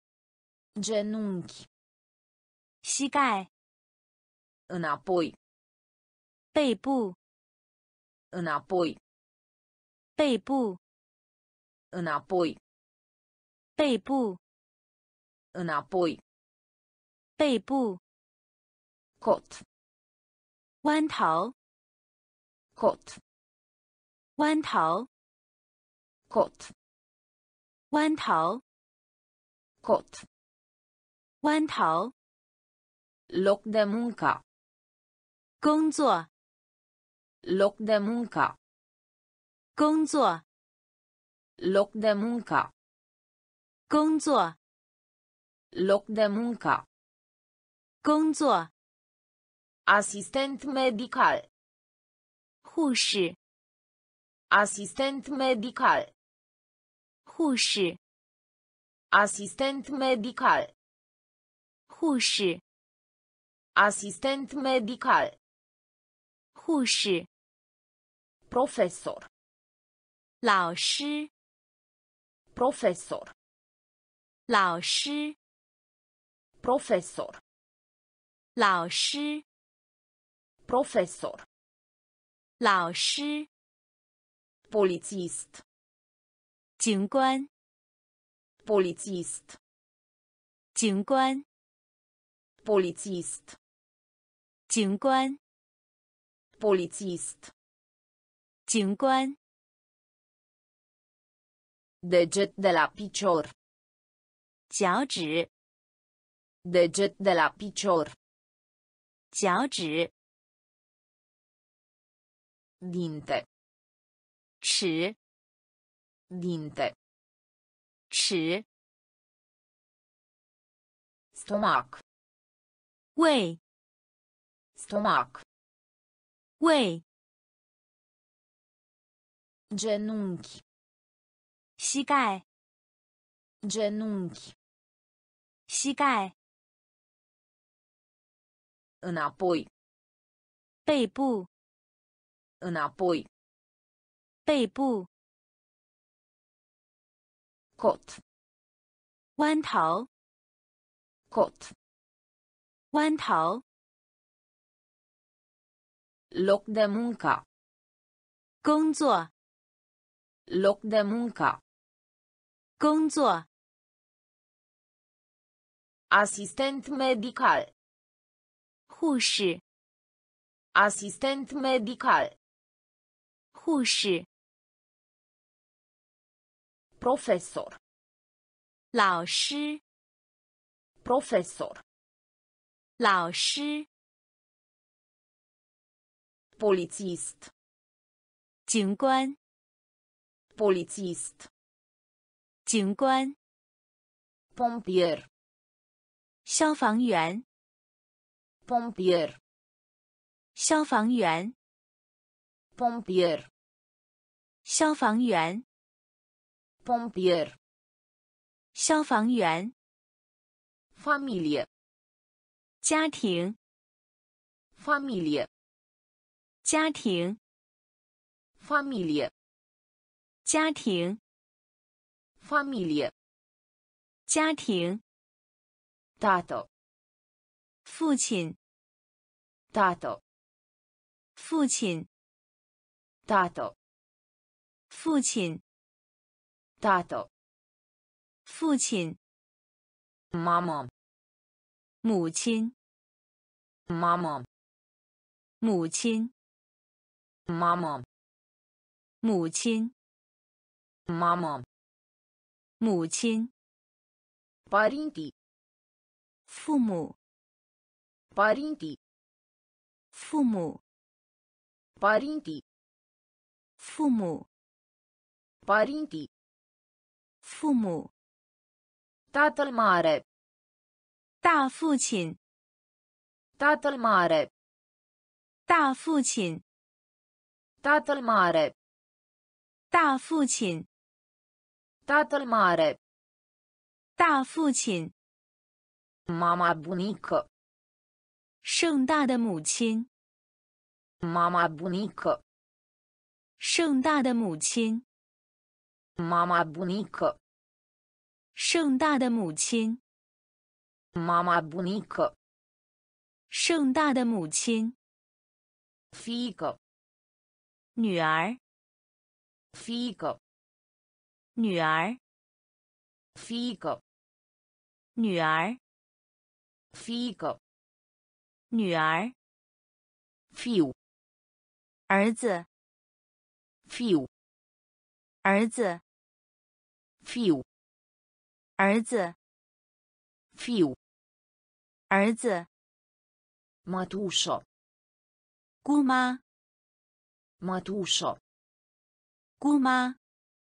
Genunchi. 膝盖 Înapoi. 背部 Înapoi. 背部 Înapoi. 背部 Înapoi. 背部 Cot. 弯头 Cot. 弯头 Cot. 弯头 Cot. 弯头 Loc de muncă. 工作 Loc de muncă. 工作 Loc de muncă. 工作 Loc de muncă. 工作 Asistent medical. 护士 Asistent medical. 护士 Asistent medical. 护士 Asistent medical. 护士 Profesor. 老师 Profesor. 老师 Profesor. 老师 Profesor. 老师 Polițist. 警官 Polițist. 警官 Polițist. 警官 Polițist. 警官 Deget de la picior. 脚趾 Deget de la picior. 脚趾 Dinte. 齿 Dinte. 齿 Stomac. 胃 Stomac. 胃 Genunchi. 膝盖 Genunchi. 膝盖， Înapoi. 背部， Înapoi. 背部， Cot. 弯头， Cot. 弯头， Loc de muncă. 工作， Loc de muncă. 工作， Asistent medical. 护士， Asistent medical. 护士， Profesor. 老师， Profesor. 老师， Polițist. 警官， Polițist. 警官， Pompier. 消防员， Pompier. 消防员， Pompier. 消防员， Pompier. 消防员， Familie. 家庭， Familie. 家庭， Familie. 家庭， Familie. 家庭， Tată. 父亲， Tată. 父亲， Tată. 父亲， Tată. 父亲， Mamă. 母亲， Mamă. 母亲， Mamă. 母亲， Mamă. 母亲， Părinții. 父母， Părinții. 父母， Părinții. 父母， Părinții. 父母， Tatăl mare. 大父亲， Tatăl mare. 大父亲， Tatăl mare. 大父亲， Tatăl mare. 大父亲， Mama bunică. 盛大的母亲， Mama bunică. 盛大的母亲， Mama bunică. 盛大的母亲， Mama bunică. 盛大的母亲， Fiică. 女儿， Fiică. 女儿， Fiică. 女儿， Fiică. 女儿， Fiu. 儿子， Fiu. 儿子， Fiu. 儿子， Fiu. 儿子， Mătușă. 姑妈， Mătușă. 姑妈，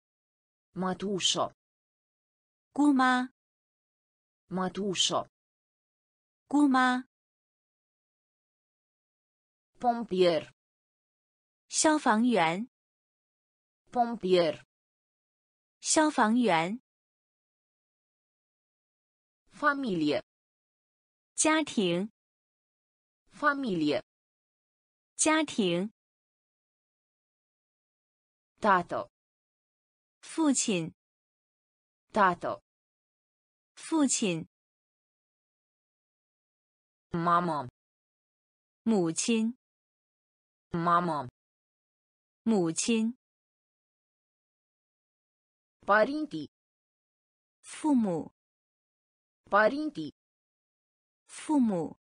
Mătușă. 姑妈， Mătușă. 姑妈， Pompier. 消防员， Pompier. 消防员， Familie. 家庭， Familie. 家庭， Tată. 父亲， Tată. 父亲， Mamă. 母亲， Mamă. 母亲， Părinții. 父母， Părinții. 父母，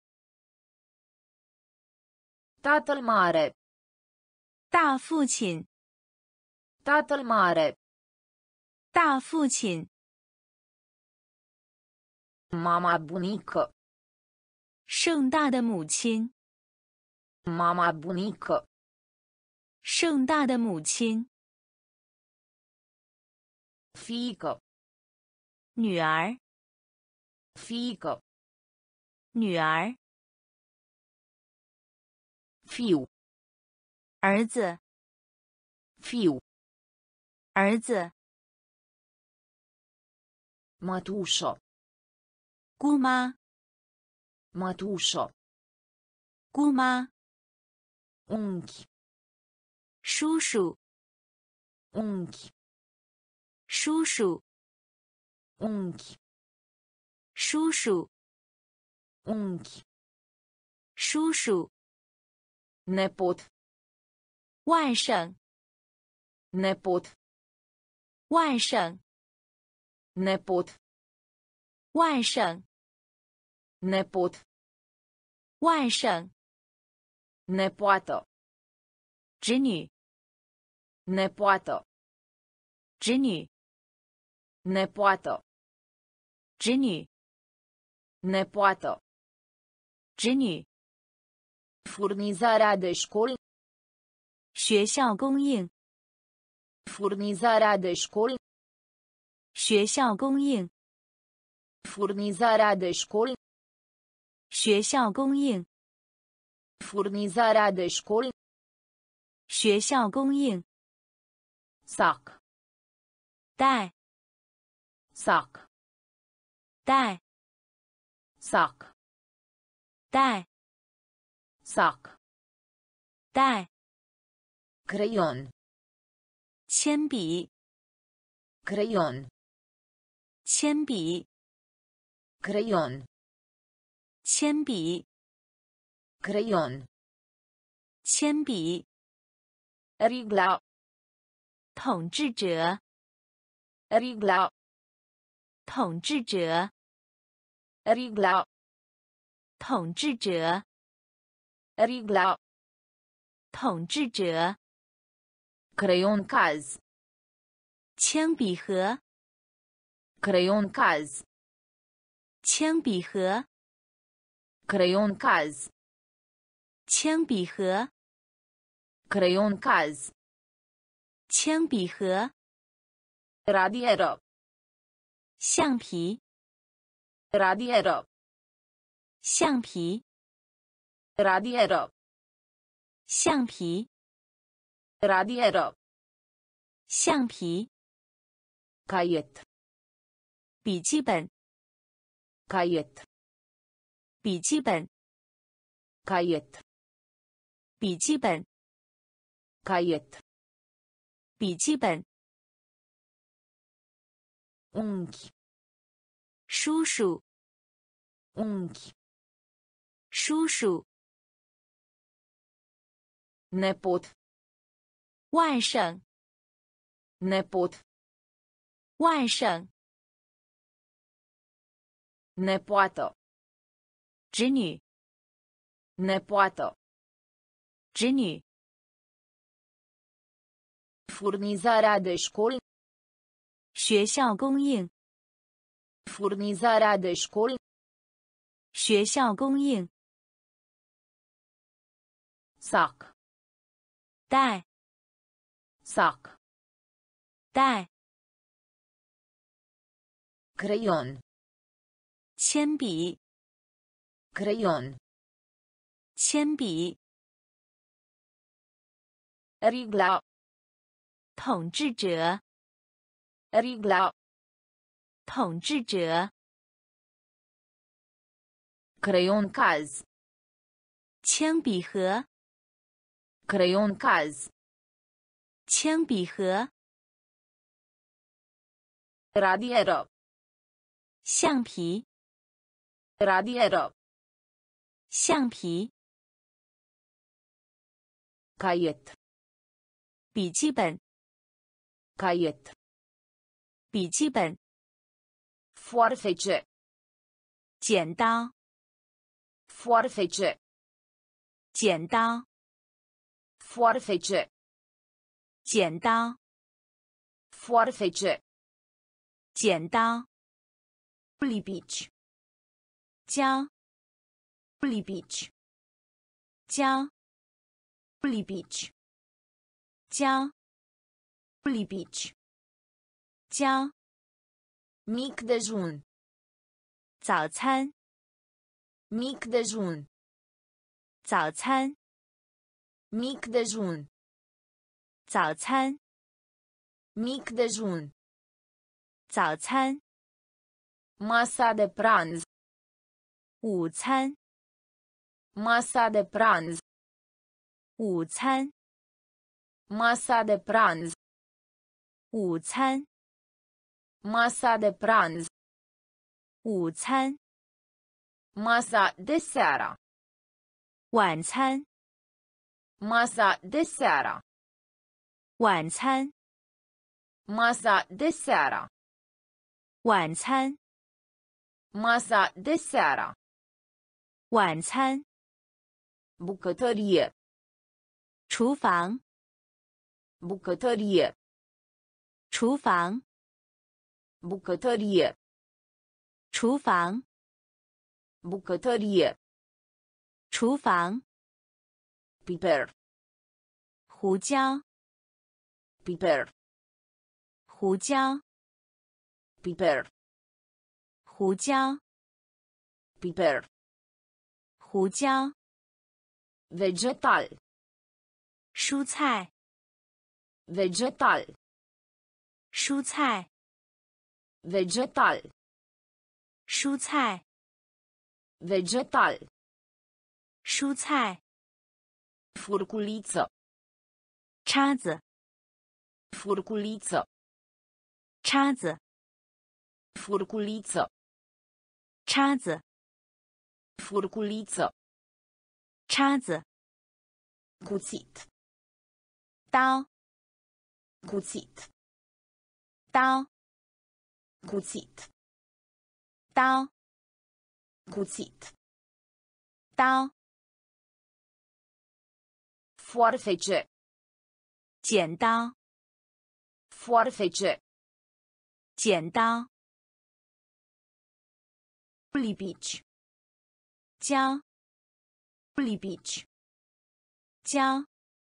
Tatăl mare. 大父亲， Tatăl mare. 大父亲， Mama bunică. 盛大的母亲， Mama bunică. 盛大的母亲， Fiică. 女儿， Fiică. 女儿， Fiu. 儿子， Fiu. 儿子， Mătușă. 姑妈， mătușă, 姑妈， unchi, 叔叔， unchi, 叔叔， unchi, 叔叔， unchi, 叔叔， nepot, 外甥， nepot, 外甥， nepot, 外甥， nepot, 外甥， nepoată, 侄女， nepoată, 侄女， nepoată, 侄女， nepoată, 侄女， furnizarea de școli, 学校供应， furnizarea de școli, 学校供应， furnizarea de școli, 学校供应， furnizarea de școli, 学校供应， sac, 带， sac, 带， sac, 带， sac, 带， creion, 铅笔， creion, 铅笔， creion, 铅笔， creion, 铅笔， rigla, 统治者， rigla, 统治者， rigla, 统治者， rigla, 统治者， creion caz, 铅笔盒， creion caz, 铅笔盒， creion caz, 铅笔盒， creion caz, 铅笔盒， radieră, 橡皮， radieră, 橡皮， radieră, 橡皮， radieră, 橡皮， caiet, 笔记本， caiet, 笔记本， caiet, 笔记本， caiet, 笔记本， unchi, 叔叔， unchi, 叔叔， nepot, 外甥， nepot, 外甥， nepoată, 侄女， nepoată, 侄女， furnizarea de școli, 学校供应， furnizarea de școli, 学校供应， sac, 带， sac, 带， creion, 铅笔， creion, 铅笔， rigla, 统治者， rigla, 统治者， creion caz, 铅笔盒， creion caz, 铅笔盒， radieră, 橡皮， radieră, 橡皮， caiet, 笔记本， caiet, 笔记本， foarfece, 剪刀， foarfece, 剪刀， foarfece, 剪刀， foarfece, 剪刀， lipici, 胶， lipici, 胶， lipici, 胶， lipici, 胶， mic dejun, 早餐， mic dejun, 早餐， mic dejun, 早餐， mic dejun, 早餐， masa de pranz, 午餐， Masa de pranz. 午餐， Masa de pranz. 午餐， Masa de pranz. 午餐， Masa de seara. 晚餐， Masa de seara. 晚餐， Masa de seara. 晚餐， Masa de seara. 晚餐， Bucătărie. 厨房， Bucătărie. 厨房， Bucătărie. 厨房， Bucătărie. 厨房， Piper. 胡椒， Piper. 胡椒， Piper. 胡椒， Piper. 胡椒， Vegetal. 蔬菜， Vegetal. 蔬菜， Vegetal. 蔬菜， Vegetal. 蔬菜， Furculiță. 叉子， Furculiță. 叉子， Furculiță. 叉子， Furculiță. 叉子， Cuțit. 刀， Cuțit. 刀， Cuțit. 刀， Cuțit. 刀， Foarfece. 剪刀， Foarfece. 剪刀， Lipici. 胶， Lipici. 胶，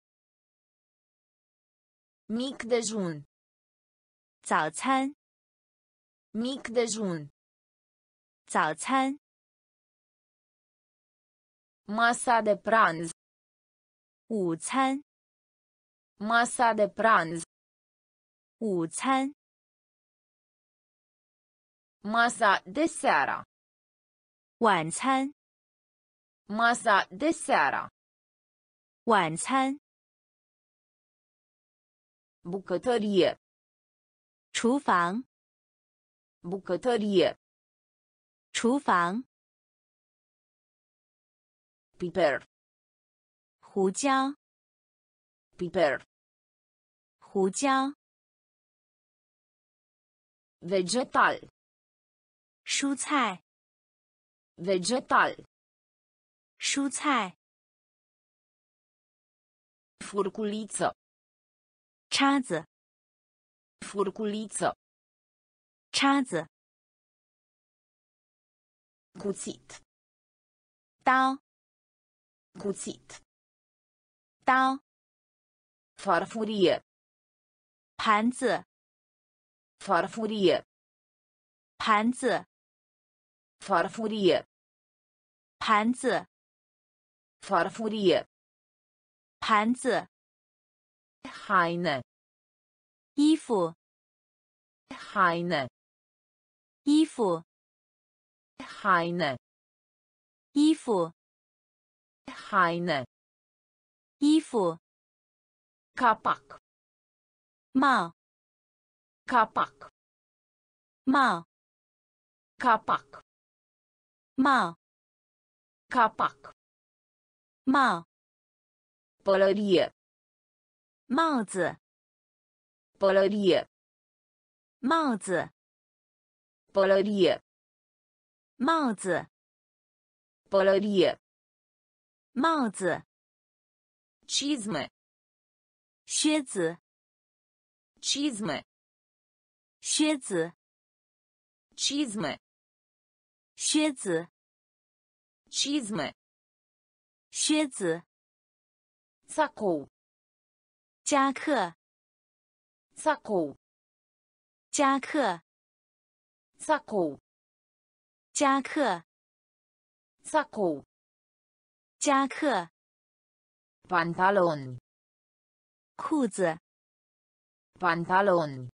Mic dejun. 早餐， Mic dejun. 早餐， Masa de pranz. 午餐， Masa de pranz. 午餐， Masa de seara. 晚餐， Masa de seara. 晚餐， Bucătărie. 厨房， Bucătărie. 厨房， Piper. 胡椒， Piper. 胡椒， Vegetal. 蔬菜， Vegetal. 蔬菜， Furculiță. 叉子， Furculiță. 叉子， Cuțit. 刀， Cuțit. 刀， Farfurie. 盘子， Farfurie. 盘子， Farfurie. 盘子， Farfurie. 盘子， Haine. 衣服， Haine. 衣服， Haine. 衣服， Haine. 衣服， Capac. 帽， Capac. 帽， Capac. 帽， Capac. 帽， Pălărie. 帽子， Pălărie. 帽子， Pălărie. 帽子， Pălărie. 帽子， Cizme. 靴子， Cizme. 靴子， Cizme. 靴子， Cizme. 靴子， Sacou. 夹克， Sacou. 夹克， Sacou. 夹克， Sacou. 夹克， Pantaloni. 裤子， Pantaloni.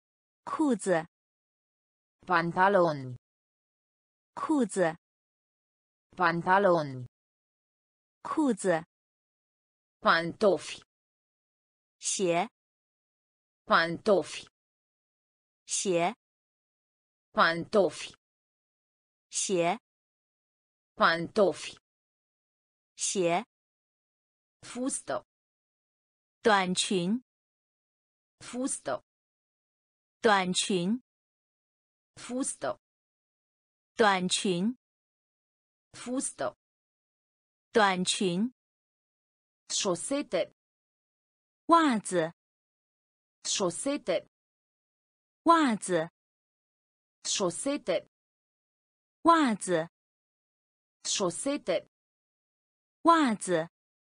裤子， Pantaloni. 裤子， Pantaloni. 裤子 Pantofi. 鞋 Pantofi. 鞋 Pantofi. 鞋 Pantofi. 鞋 Fustă. 短裙 Fustă. 短裙 Fustă. 短裙 Fustă. 短裙 Șosete. 袜子 Șosete. 袜子 Șosete. 袜子 Șosete. 袜子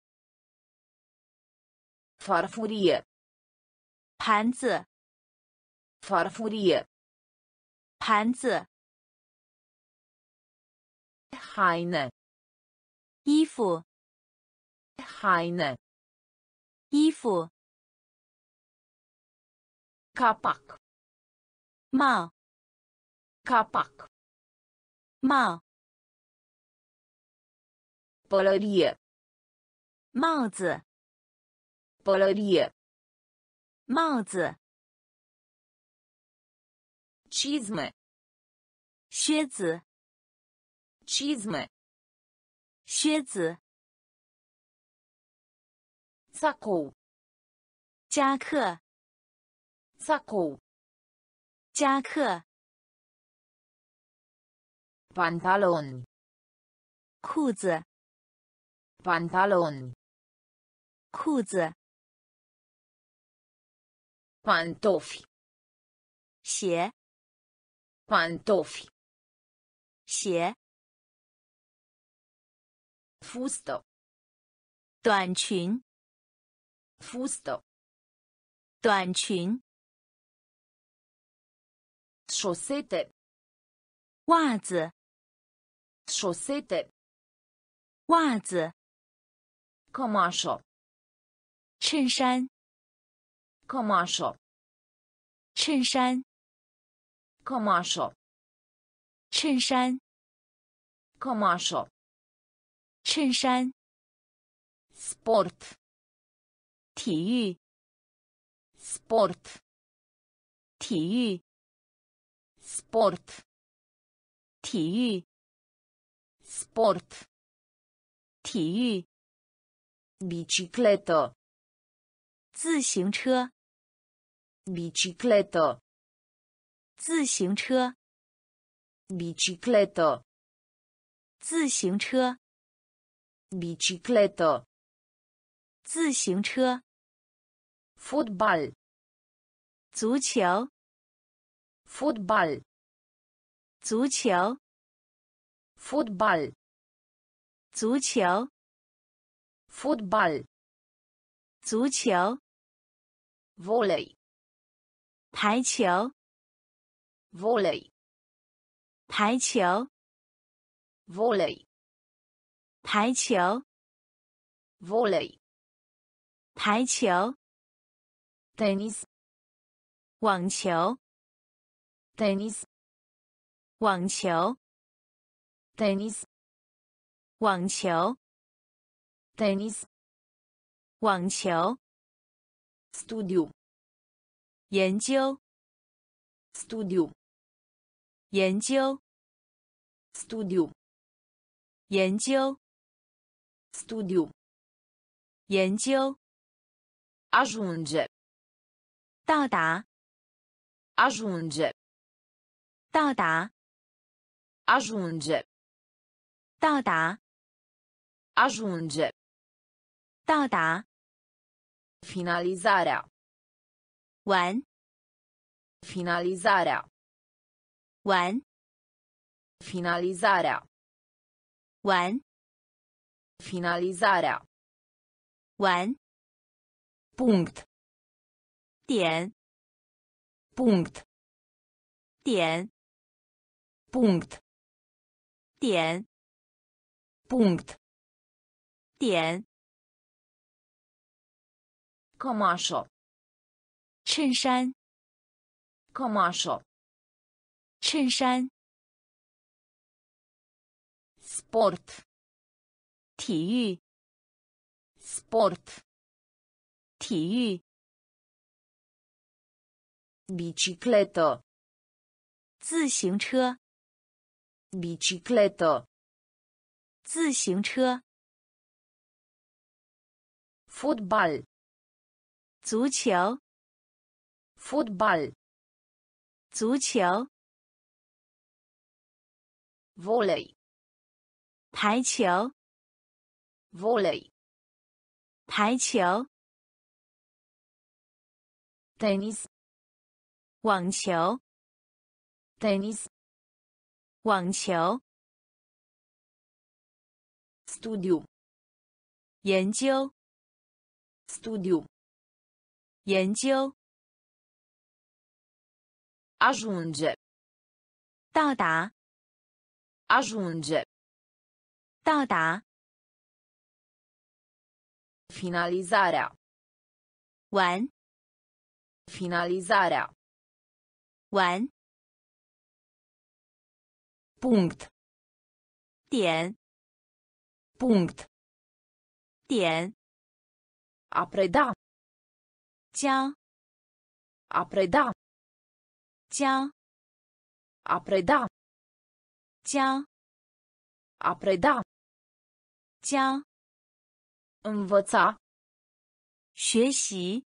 Farfurie. 盘子 Farfurie. 盘子 Haine. 衣服 Haine. 衣服 Capac. 帽 Capac. 帽 Pălărie. 帽子 Pălărie. 帽子 Cizme. 靴子 Cizme. 靴子 Sacou. 夹克 Sacou. 夹克 Pantaloni. 裤子 Pantaloni. 裤子 Pantofi. 鞋 Pantofi. 鞋 Fustă. 短裙 Fustă. 短裙 Șosete. 袜子 Șosete. 袜子 Cămașă. 衬衫 Cămașă. 衬衫 Cămașă. 衬衫 Cămașă. 衬衫 Sport. 体育 Sport. 体育 Sport. 体育 Sport. 体育 Bicicletă. 自行车 Bicicletă. 自行车 Bicicletă. 自行车 Bicicletă. 自行车 Fotbal. 足球 Fotbal. 足球 Fotbal. 足球 Fotbal. 足球 Volei. 排球 Volei. 排球 Volei. 排球 Volei. 排球 Tenis. 网球 Tenis. 网球 Tenis. 网球 Tenis. 网球 Studiu. 研究 Studiu. 研究 Studiu. 研究 Studiu. 研究 Ajunge. 到达 Ajunge. 到达 Ajunge. 到达 Ajunge. 到达 Finalizarea. 完 Finalizarea. 完 Finalizarea. 完 Finalizarea. 完 Punct. 点 Punct. 点 Punct. 点 Punct. 点 Cămașă. 衬衫 Cămașă. 衬衫 Sport. 体育， Sport. 体育， Bicicletă. 自行车， Bicicletă. 自行车， Fotbal. 足球， Fotbal. 足球， Volei. 排球， Volei. 排球， Tenis. 网球， Tenis. 网球， Studiu. 研究， Studiu. 研究， Ajunge. 到达， Ajunge. 到达， Finalizarea. 完， Finalizarea. 完， Punct. 点， Punct. 点， A preda. 教， A preda. 教， A preda. 教， A preda. 教， Învăța. 学习，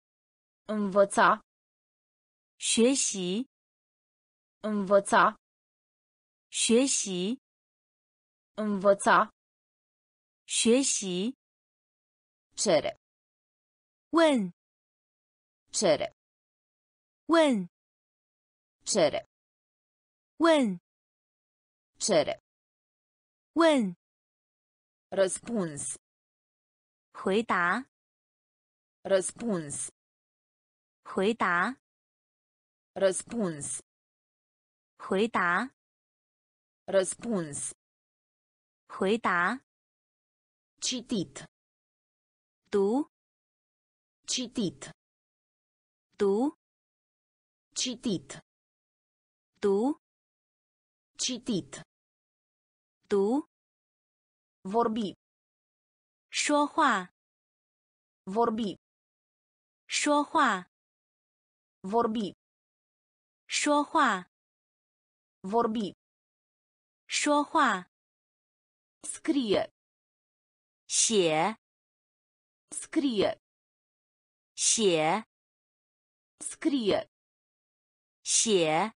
Învăța. 学习， Învăța. 学习， Învăța. 学习， Cere. 问， Cere. 问， Cere. 问， Cere. 问， Răspuns. 回答， Răspuns. 回答， Răspuns. 回答， Răspuns. 回答， Citit. 读， Citit. 读， Citit. 读， Citit. 读， Vorbi. 说话， Vorbi. 说话， Vorbi. 说话， Vorbi. 说话， Scrie. 写， Scrie. 写， Scrie. 写，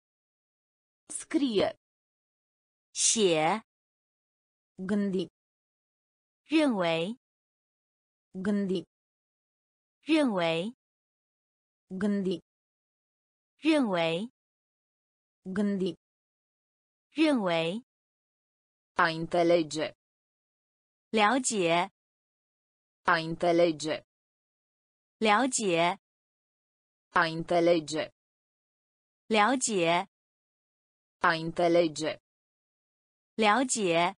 Scrie. 写， Gândi. 认为， Gândi. 认为， Gândi. 认为， Gândi. 认为， A înțelege. 了解， A înțelege. 了解， A înțelege. 了解， A înțelege. 了解，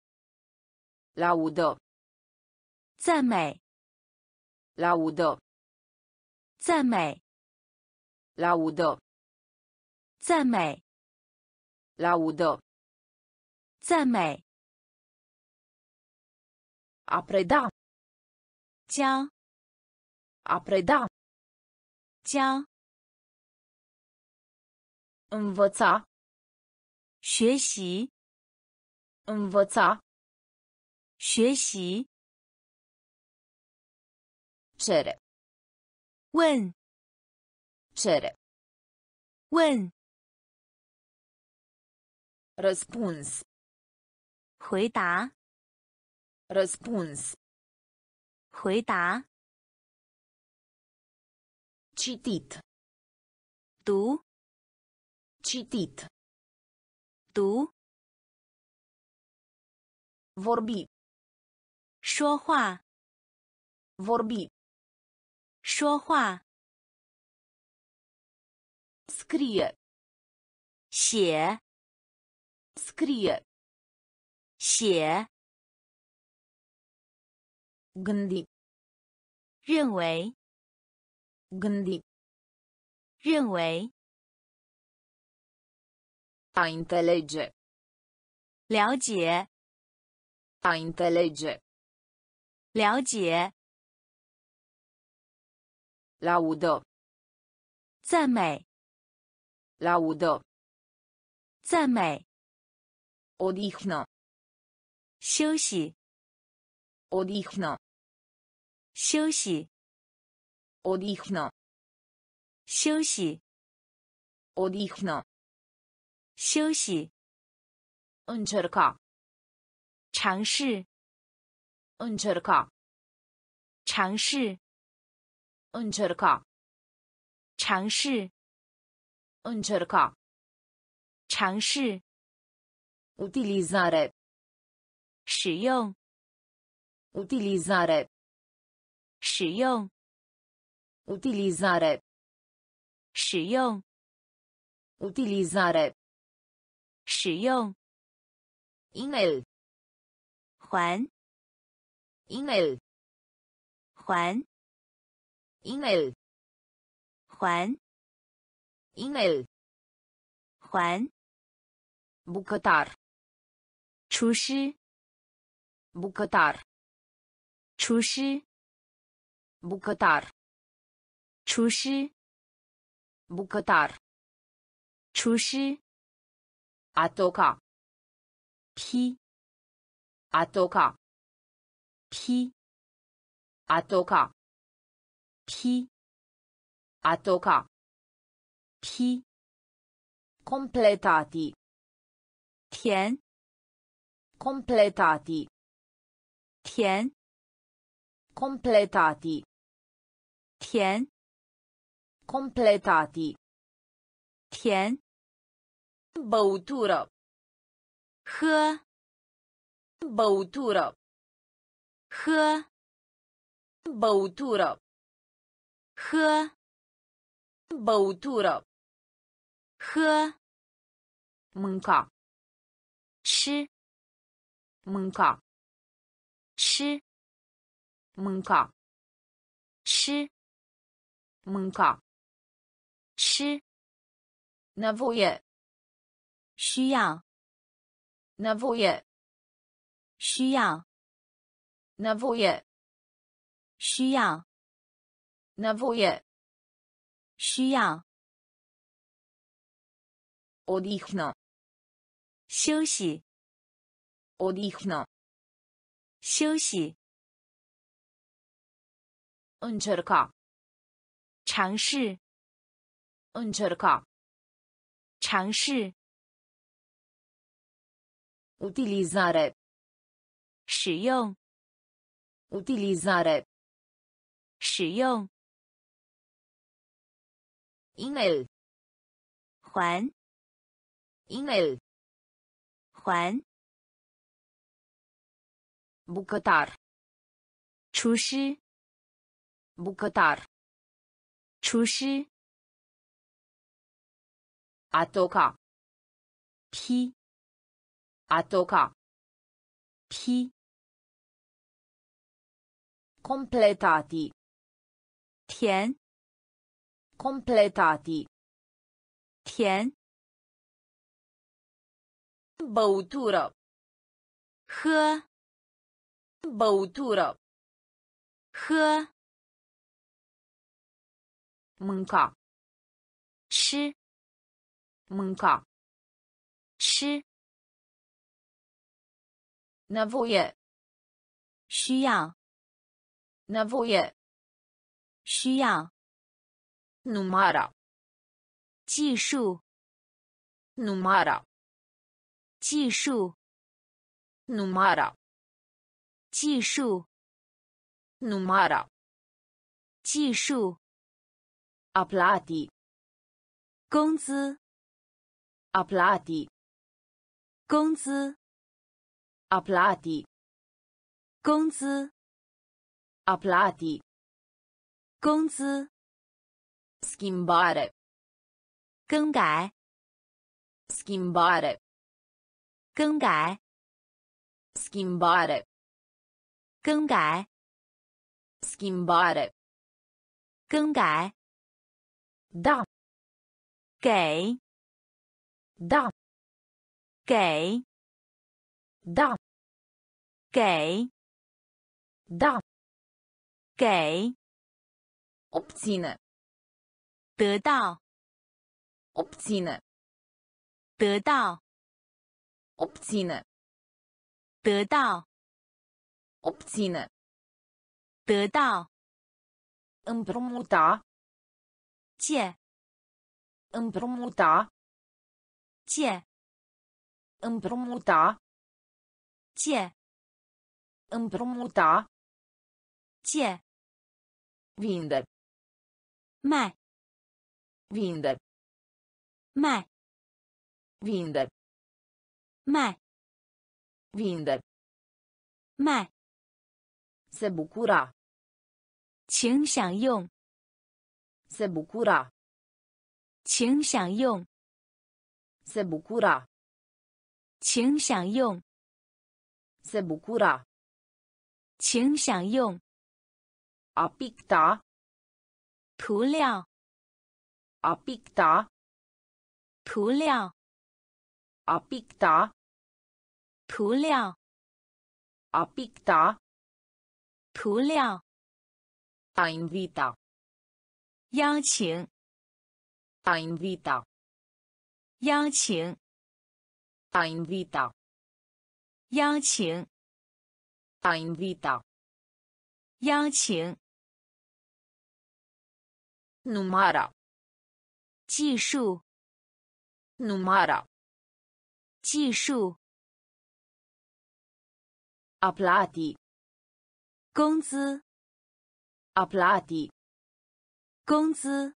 Laudă. 赞美， Laudă. 赞美， Laudă. 赞美， Laudă. 赞美， A preda. 教， A preda. 教， Învăța. 学习， Învăța. 学习， Cere. 问， Cere. 问， Răspuns. 回答， Răspuns. 回答， Citit. 读， Citit. 读， Vorbi. 说话， Vorbi. 说话， Scrie. 写， Scrie. 写， Gândi. 认为， Gândi. 认为， A înțelege. 了解， A înțelege. 了解， Laudă. 赞美， Laudă. 赞美， Odihnă. 休息， Odihnă. 休息， Odihnă. 休息， Odihnă. 休息， Încerca. 尝试， Încerca. 尝试， Încerca. 尝试， Încerca. 尝试， Utilizare. 使用， Utilizare. 使用， Utilizare. 使用， Utilizare. 使用， Inel. 还， Inel. 还， Inel. 还， Inel. 还， Bucătar. 厨师， Bucătar. 厨师， Bucătar. 厨师， Bucătar. 厨师， A toca. 劈， A toca. 劈， A toca. 劈， A toca. 劈， Completati. 填， Completati. 填， Completati. 填， Completati. 填， Băutură. 喝， Băutură. 喝， Băutură. 喝， Băutură. 喝， Mânca. 吃， Mânca. 吃， Mânca. 吃， Mânca. 吃， Nevoie. 需要， Nevoie. 需要， Nevoie. 需要， Nevoie. 需要， Odihnă. 休息， Odihnă. 休息， Încerca. 尝试， Încerca. 尝试， Utilizare. 使用， Utilizare. 使用， Inel. 还， Inel. 还， Bucătar. 厨师， Bucătar. 厨师， A toca. 劈， A toca. 劈， Completati. 填， Completati. 填， Băutură. 喝， Băutură. 喝， Mânca. 吃， Mânca. 吃， Nevoie. 需要， Nevoie. 需要， Numara. 技术， Numara. 技术， Numara. 技术， Numara. 技术， A plati. 工资， A plati. 工资， A plati. 工资， A plati. 工资， Schimbare. 更改， Schimbare. 更改， Schimbare. 更改， Schimbare. 更改， Da. 给， Da. 给， Da. 给 Da. 给 Obține. 得到 Obține. 得到 Obține. 得到 Obține. 得到 Împrumuta. 借 Împrumuta. 借 Împrumuta. 借 Împrumuta. 借 Vinde. 卖 Vinde. 卖 Vinde. 卖 Vinde. 卖 Se bucura. 请享用 Se bucura. 请享用 Se bucura. 请享用 Se bucura. 请享用 A picta. 涂料 A picta. 涂料 A picta. 涂料 A picta. 涂料 A invita. 邀请 A invita. 邀请 A invita. 邀请 A invita. 邀请 Numara. 技术 Numara. 技术 A plati. 工资 A plati. 工资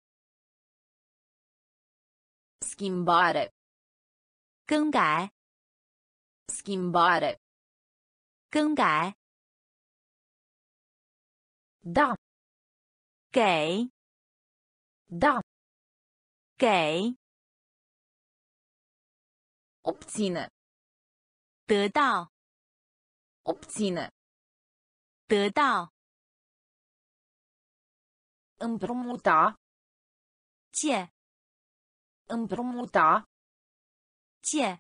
Schimbare. 更改 Schimbare. 更改 Da. 给 Da. 给 Obține. 得到 Obține. 得到 Împrumuta. 借 Împrumuta. 借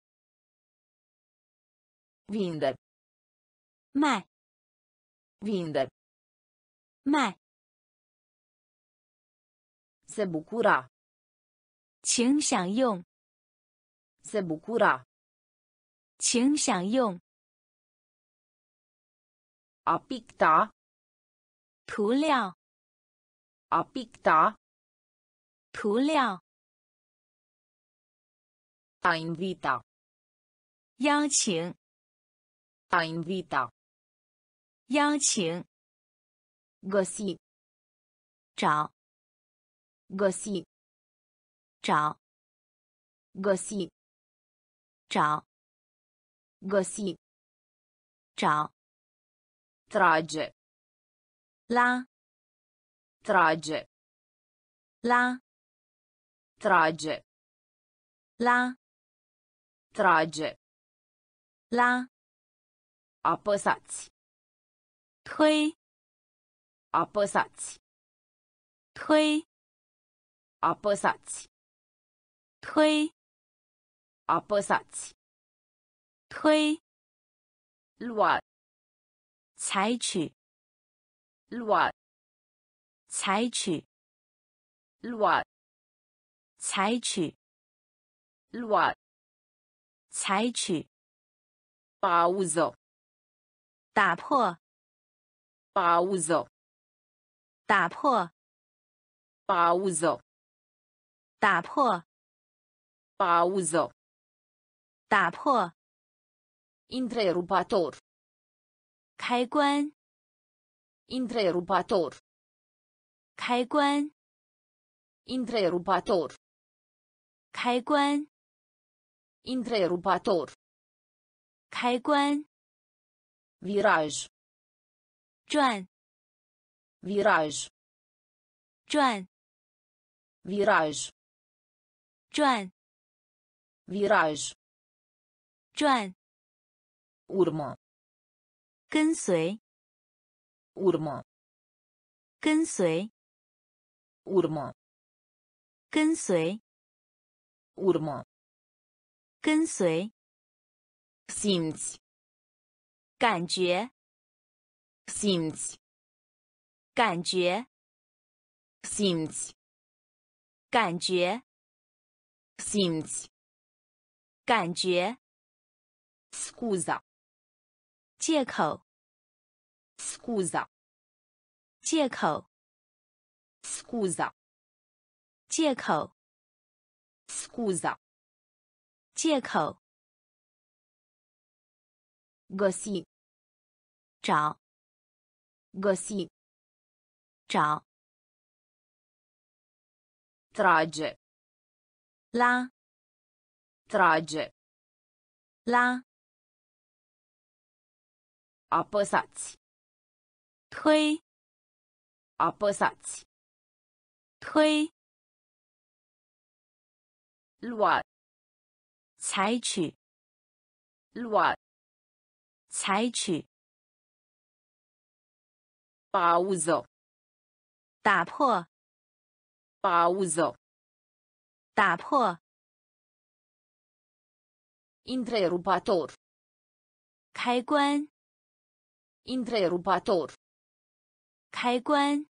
Vinde. 卖 Vinde. 卖 Se bucura. 请享用 Se bucura. 请享用 A picta. 涂料 A picta. 涂料 A invita. 邀请 A invita. 邀请 Găsi. 找 Găsi. 找 Găsi. 找 Găsi. 找 Trage. 拉 Trage. 拉 Trage. 拉 Trage. 拉 Apăsați. 推 Apăsați. 推 Apăsați. 推 Apăsați. 推 Lua. 采取 Lua. 采取 Lua. 采取 Lua. 采取 Pauză. 打破 Pauză. 打破 Pauză. 打破 Pauză. 打破 Întrerupator. 开关 Întrerupator. 开关 Întrerupator. 开关 Întrerupator. 开关 Viraj. 转 Viraj. 转 Viraj. 转 Viraj. 转 Urmă. 跟随 Urmă. 跟随 Urmă. 跟随 Urmă. 跟随 Simți. 感觉， simți, 感觉， simți, 感觉， simți, 感觉， scuza, 借口， scuza, 借口， scuza, 借口， scuza, 借口， găsi, 找， găsi, 找， trage, 拉， trage, 拉， apăsați, 推， apăsați, 推， lua, 采取， lua, 采取， pauză, 打破， pauză, 打破， întrerupator, 开关， întrerupator, 开关，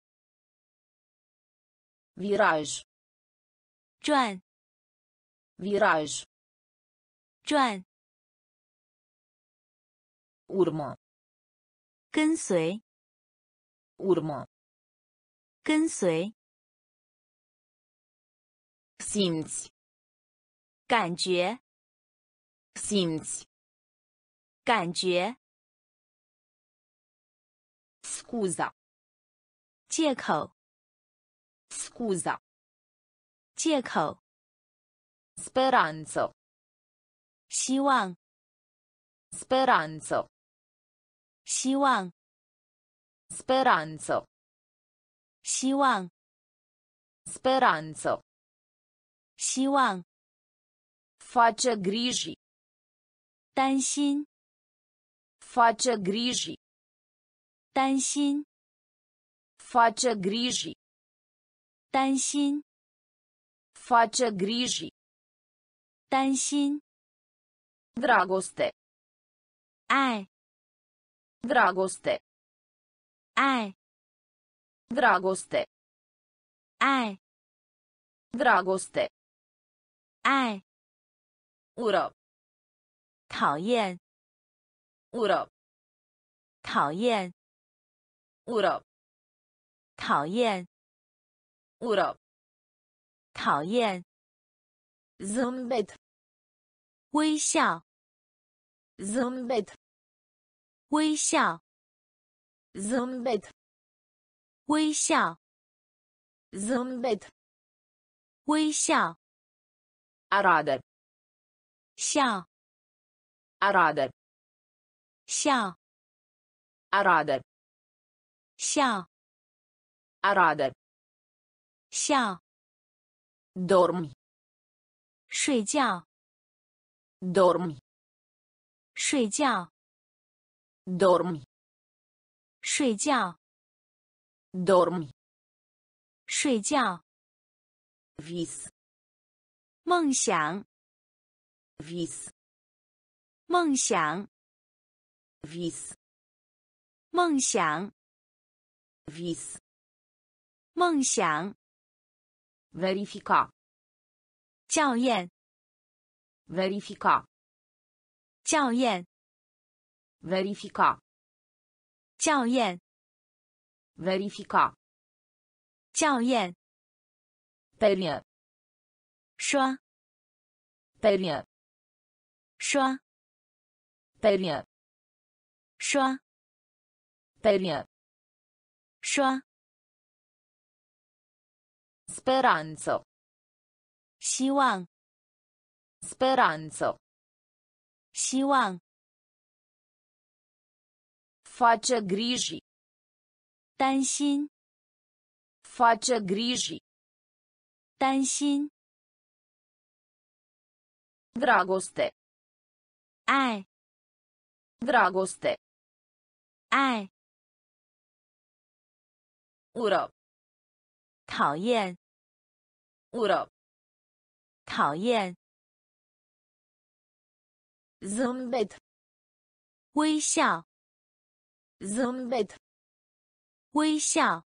viraj, 转， viraj, 转， urmă, 跟随， urmă, 跟随， simți, 感觉， simți, 感觉， scuza, 借口， scuza, 借口， speranță, 希望， speranță, 希望， speranță, 希望， speranță, 希望， face griji, 担心， face griji, 担心， face griji, 担心， face griji, 担心， dragoste, 爱， dragoste, 爱， dragoste, 爱， dragoste, 爱， ură, 讨厌， ură, 讨厌， ură, 讨厌， ură, 讨厌， zâmbet, 微笑， zâmbet, 微笑， zâmbet, 微笑， zâmbet, 微笑， arată, 笑， arată, 笑， arată, 笑， arată, 笑， dormi, 睡觉， dormi, 睡觉， dormi, 睡觉， dormi, 睡觉， vis, 梦想， vis, 梦想， vis, 梦想， vis, 梦想， verifica, 校验， verifica, 校验， verifica, 校验， verifica, 校验， perie, 刷， perie, 刷， perie, 刷， perie, 刷， speranță, 希望， speranță, 希望， face griji, 担心， face griji, 担心， dragoste, 爱， dragoste, 爱， ură, 讨厌， ură, 讨厌， zâmbet, 微笑， zâmbet, 微笑，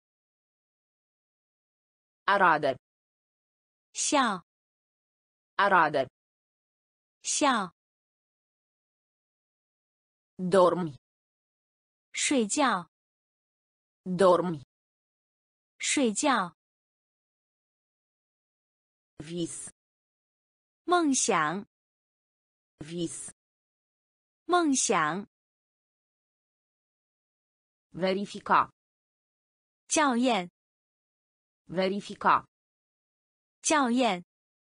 Arată. 笑， Arată. 笑， Dormi. 睡觉， Dormi. 睡觉， Vis. 梦想， Vis. 梦想， Verifica. 校验， Verifica. 校验，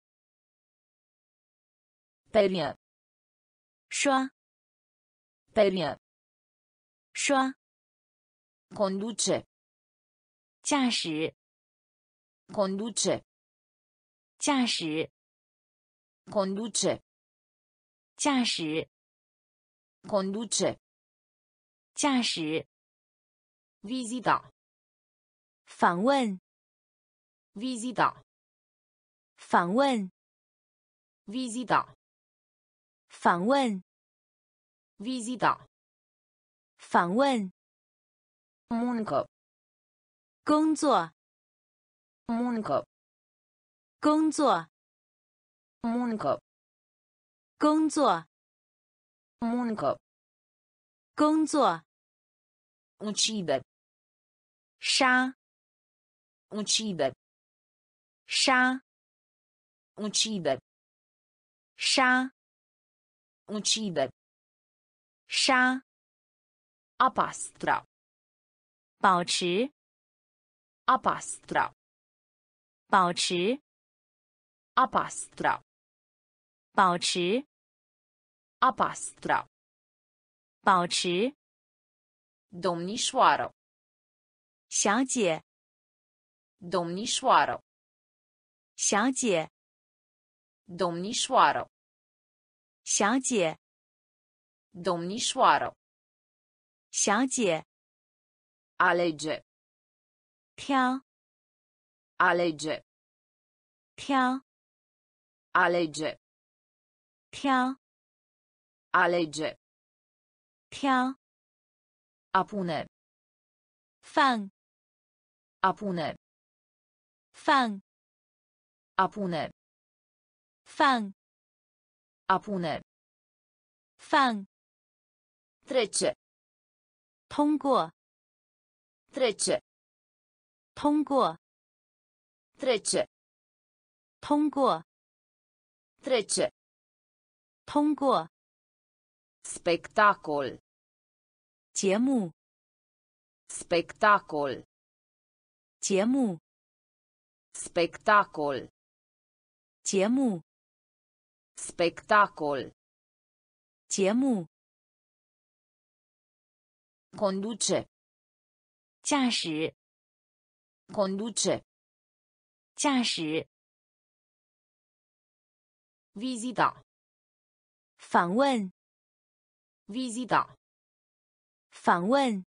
Perie. 刷， Perie. 刷， Conduce. 驾驶， Conduce. 驾驶， Conduce. 驾驶， Conduce. 驾驶， Visita. 访问， Visita. 访问， Visita. 访问， Visita. 访问， Muncă. 工作， Muncă. 工作， Muncă. 工作， Muncă. 工作， Ucide. 杀， Ucide. 杀， Ucide. 杀， Ucide. 杀， A pastra. 保持， A pastra. 保持， A pastra. 保持， A pastra. 保持， Domnișoară. 小姐， Domnișoară. 小姐， Domnișoară. 小姐， Domnișoară. 小姐， Alege. 挑， Alege. 挑， Alege. 挑， Alege. 挑， A pune. 放， A pune. 放， A pune. 放， A pune. 放， Trece. 通过， Trece. 通过， Trece. 通过， Trece. 通过， Spectacol. 节目， Spectacol. 节目， Spectacol. 节目， Spectacol. 节目， Conduce. 驾驶， Conduce. 驾驶， Visita. 访问， Visita. 访问，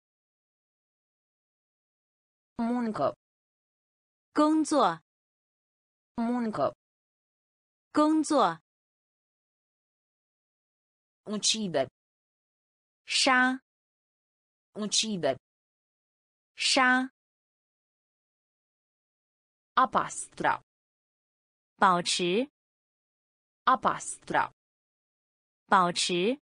Muncă. 工作， Muncă. 工作， Ucide. 杀， Ucide. 杀， A pastra. 保持， A pastra. 保持，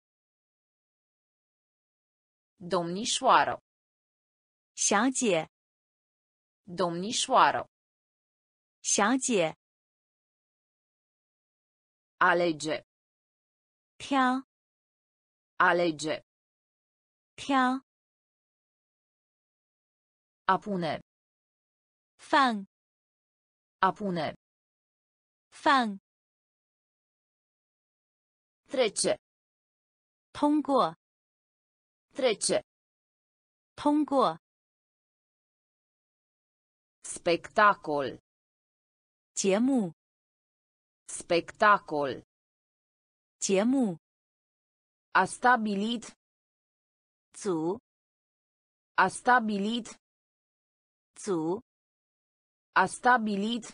Domnișoară. 小姐， Domnișoară. 小姐， Alege. 挑， Alege. 挑， A pune. 放， A pune. 放， Trece. 通过， Trece. 通过， Spectacol. 节目， Spectacol. 节目， A stabilit. 组， A stabilit. 组， A stabilit.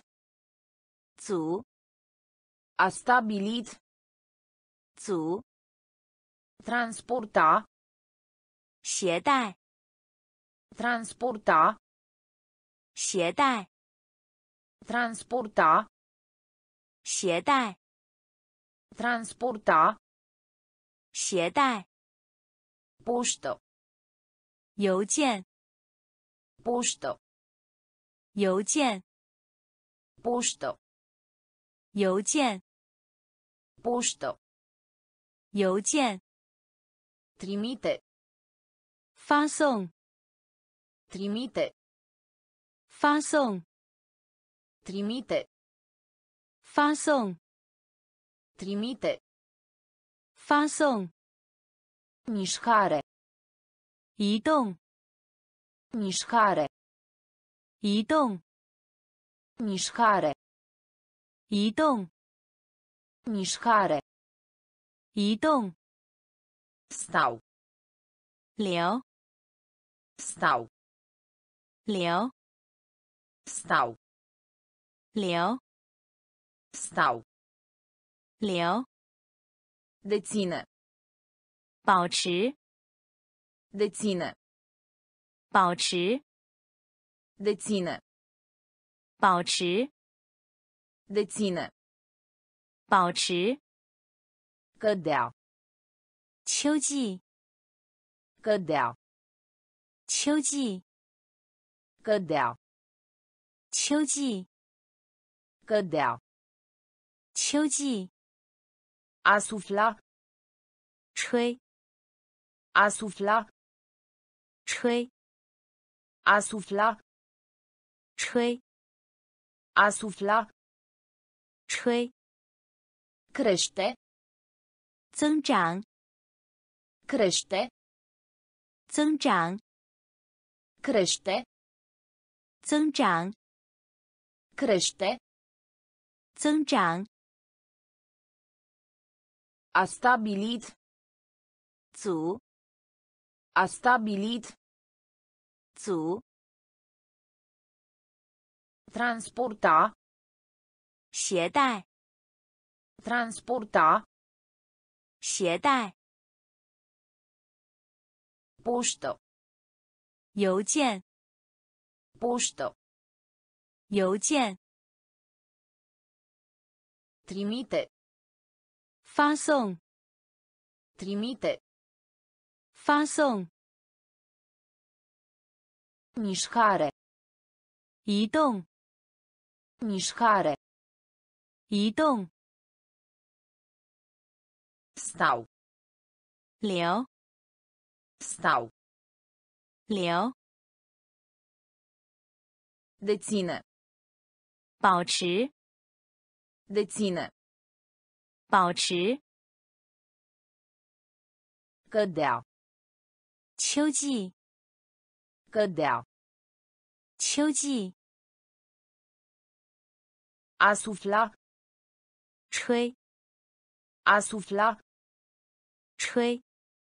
组， A stabilit. 组， transporta, 携带， transporta, 携带， transporta, 携带， transporta, 携带， poștă, 邮件， poștă, 邮件， poștă, 邮件， poștă, 邮件， trimite, 发送， trimite, 发送， trimite, 发送， trimite, 发送， mișcare, 移动， mișcare, 移动， mișcare, 移动， mișcare, 移动， stau, 留， stau, 留， stau, 留， stau, 留， deține, 保持， deține, 保持， deține, 保持， deține, 保持， cădea, 秋季， cădea, 秋季， cădea, 秋季， cădea, 秋季， asufla, 吹， asufla, 吹， asufla, 吹， asufla, 吹， crește, 增长， crește, 增长， crește, 增长， crește, 增长， a stabilit, 组， a stabilit, 组， transporta, 携带， transporta, 携带， poștă, 邮件， poștă, 邮件， trimite, 发送， trimite, 发送， mișcare, 移动， mișcare, 移动， stau, 留， stau, 留， deține, 保持， deține, 保持， cădea, 秋季， cădea, 秋季， asufla, 吹， asufla, 吹，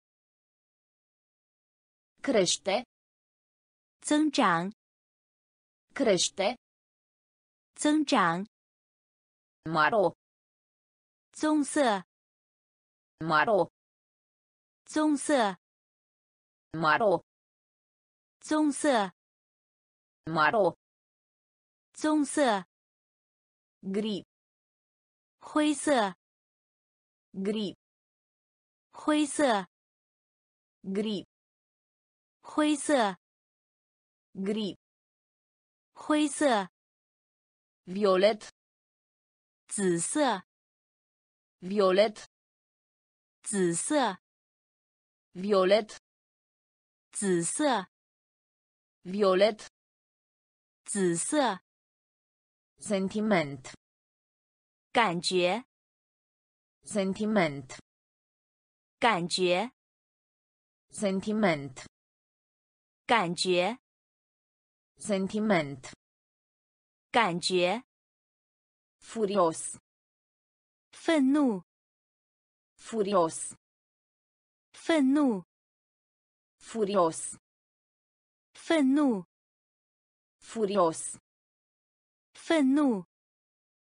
crește, 增长， crește, 增长， maro, 棕色， maro, 棕色， maro, 棕色， maro, 棕色， gri, 灰色， gri, 灰色， gri, 灰色， gri, 灰色， violet, 紫色， violet, 紫色， violet, 紫色， violet, 紫色， sentiment, 感觉， sentiment, 感觉， sentiment, 感觉， sentiment, 感觉， furios, 愤怒， furios, 愤怒， furios, 愤怒， furios, 愤怒，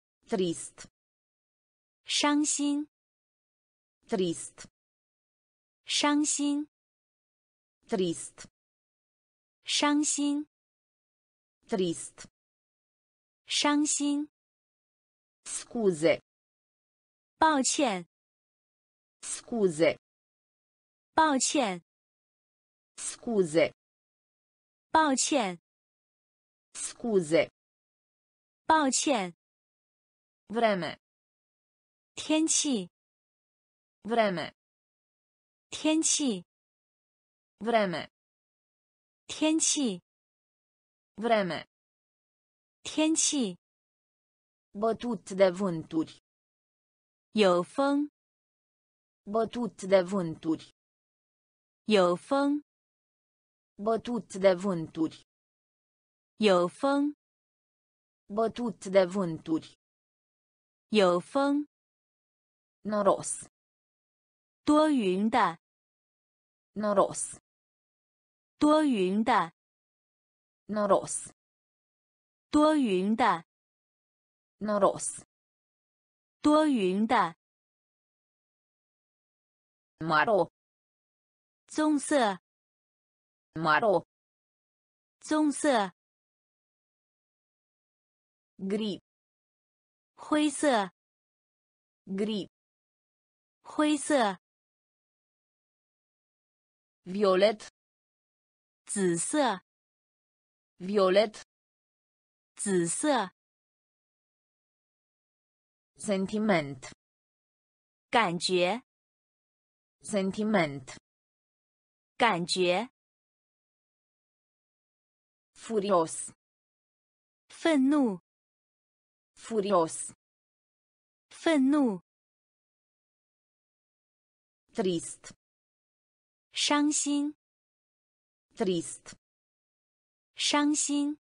trist, 伤心， trist, 伤心 trist, 伤心 trist, 伤心 scuze, 抱歉 scuze, 抱歉 scuze, 抱歉 scuze, 抱歉 vreme, 天气 vreme, 天气 vreme, 天气 vreme, 天气 bătut de vânturi, 有风 bătut de vânturi, 有风 bătut de vânturi, 有风 bătut de vânturi, 有风 noros, 多云的 noros, 多云的 noros, 多云的 noros, 多云的 maro, 棕色 maro, 棕色 gri, 灰色 gri, 灰色 violet, 紫色 violet, 紫色 sentiment, 感觉 sentiment, 感觉 furios, 愤怒 furios, 愤怒 trist, 伤心 trist, 伤心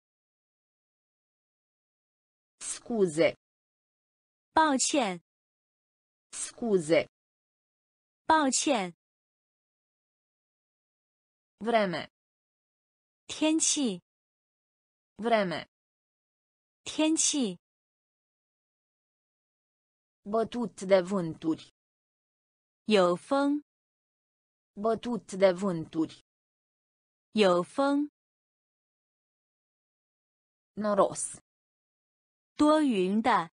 scuze, 抱歉 scuze, 抱歉 vreme, 天气 vreme, 天气 bătut de vânturi, 有风 bătut de vânturi, 有风 noros, 多云的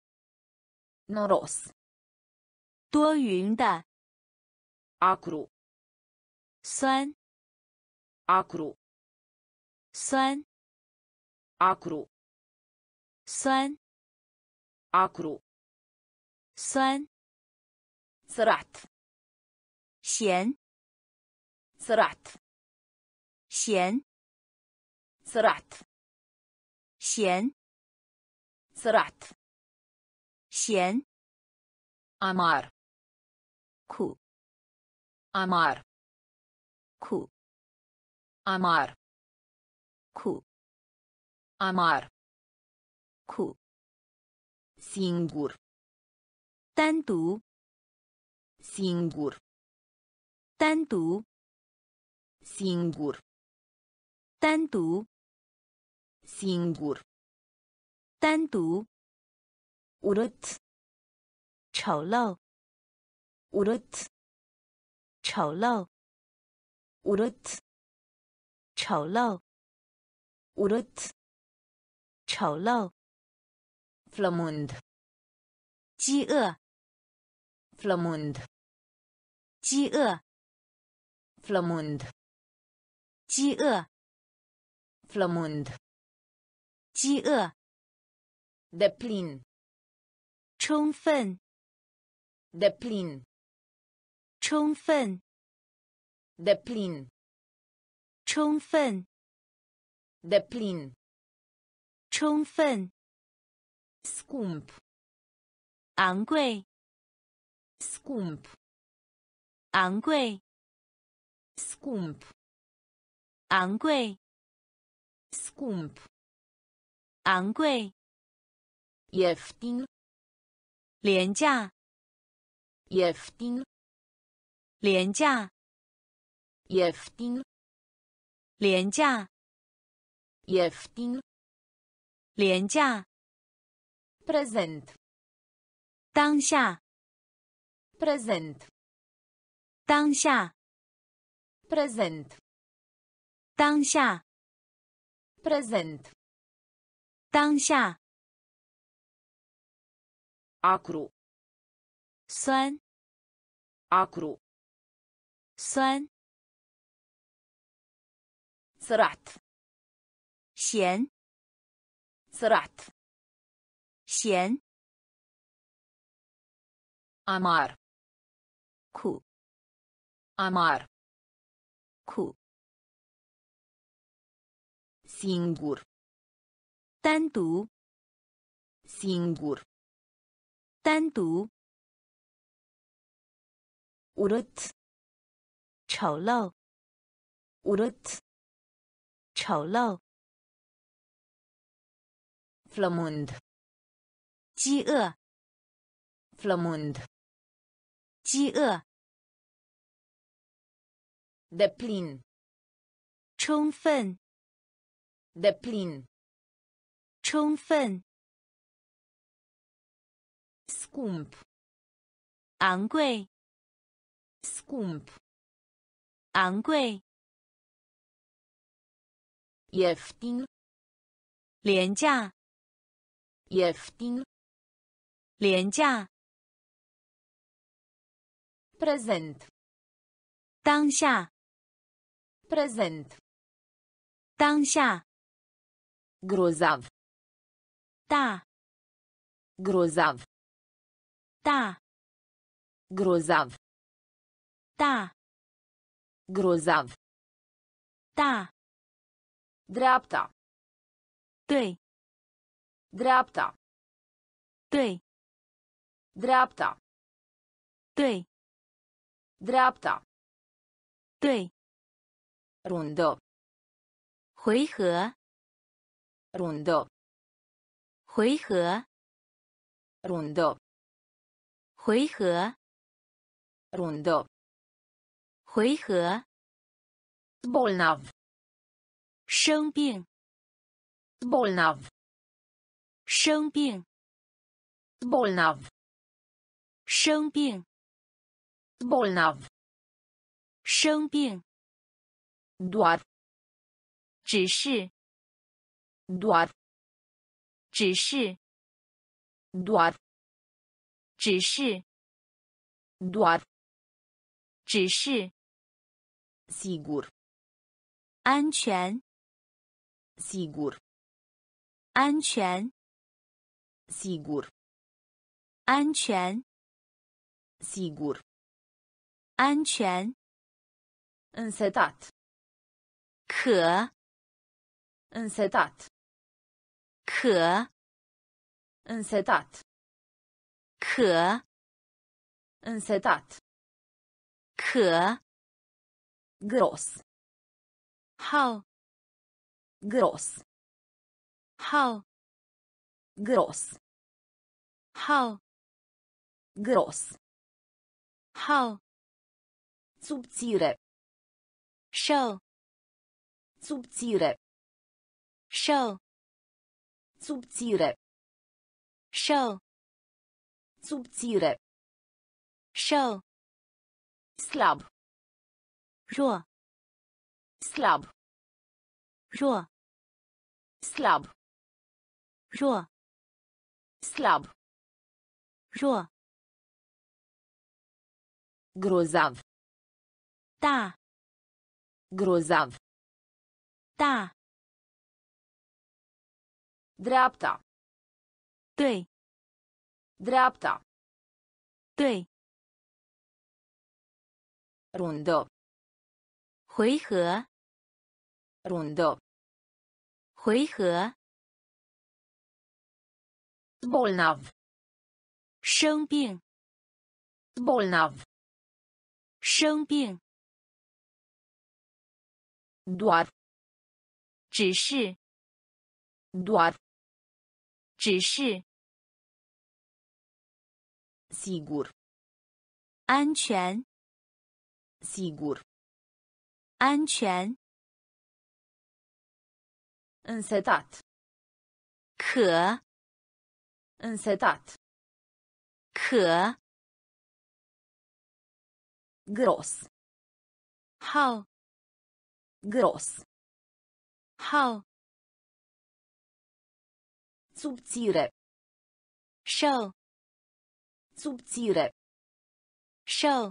noros, 多云的 acru, 酸 acru, 酸 acru, 酸 acru, 酸 sărat, 咸 sărat, 咸 sărat, 咸 sărat, 咸 amar, 苦 amar, 苦 amar, 苦 amar, 苦 singur, 单独 singur, 单独 singur, 单独 singur, 单独 urât, 丑陋 urât, 丑陋 urât, 丑陋 urât, 丑陋 flămând, 饥饿 flămând, 饥饿 flămând, 饥饿 flămând, 饥饿 deplin, 充分 deplin, 充分 deplin, 充分 deplin, 充分 scump, 昂贵 scump, 昂贵 scump, 昂贵 scump, 昂贵 ieftin, 廉价 ieftin, 廉价 ieftin, 廉价 ieftin, 廉价 prezent, 当下 prezent, 当下 Prezent. 当下， Prezent. 当下， Acru. 酸， Acru. 酸， Sărat. 咸， Sărat. 咸， Amar. 苦， Amar. 苦， Singur. 单独， Singur. 单独， Urât. 丑陋， Urât. 丑陋， Flămând. 饥饿， Flămând. 饥饿， Deplin. 充分， Deplin. 充分， Scump. 昂贵， Scump. 昂贵， Ieftin. 廉价， Ieftin. 廉价， Prezent. 当下， Prezent. 当下， Grozav. 大， Grozav. 大， Grozav. 大， Grozav. 大， Dreapta. 对， Dreapta. 对， Dreapta. 对， Dreapta. 对， Rundă. 回合， Rundă. 回合， Rundă. 回合， Rundă. 回合， Bolnav. 生病， Bolnav. 生病， Bolnav. 生病， Bolnav. 生病， Doar. 只是， Doar. 只是， Doar. 只是， Doar. 只是， Sigur. 安全， Sigur. 安全， Sigur. 安全， Sigur. 安全， Însetat. 可， Însetat. 可， Însetat. 可， Însetat. 可， Gros. 好， Gros. 好， Gros. 好， Gros. 好， Subțire. 瘦， Subțire. 瘦， Subțire. 瘦， Subțire. 瘦， Slab. 弱， Slab. 弱， Slab. 弱， Slab. 弱， Grozav. 大， Grozav. 大， Dreapta. 对， Dreapta. 对， Rundă. 回合， Rundă. 回合， Bolnav. 生病， Bolnav. 生病， Doar. 只是， Doar. 只是， Sigur. 安全， Sigur. 安全， Însetat. 可， Însetat. 可， Gros. 好， Gros. 厚 Subțire. 瘦 Subțire. 瘦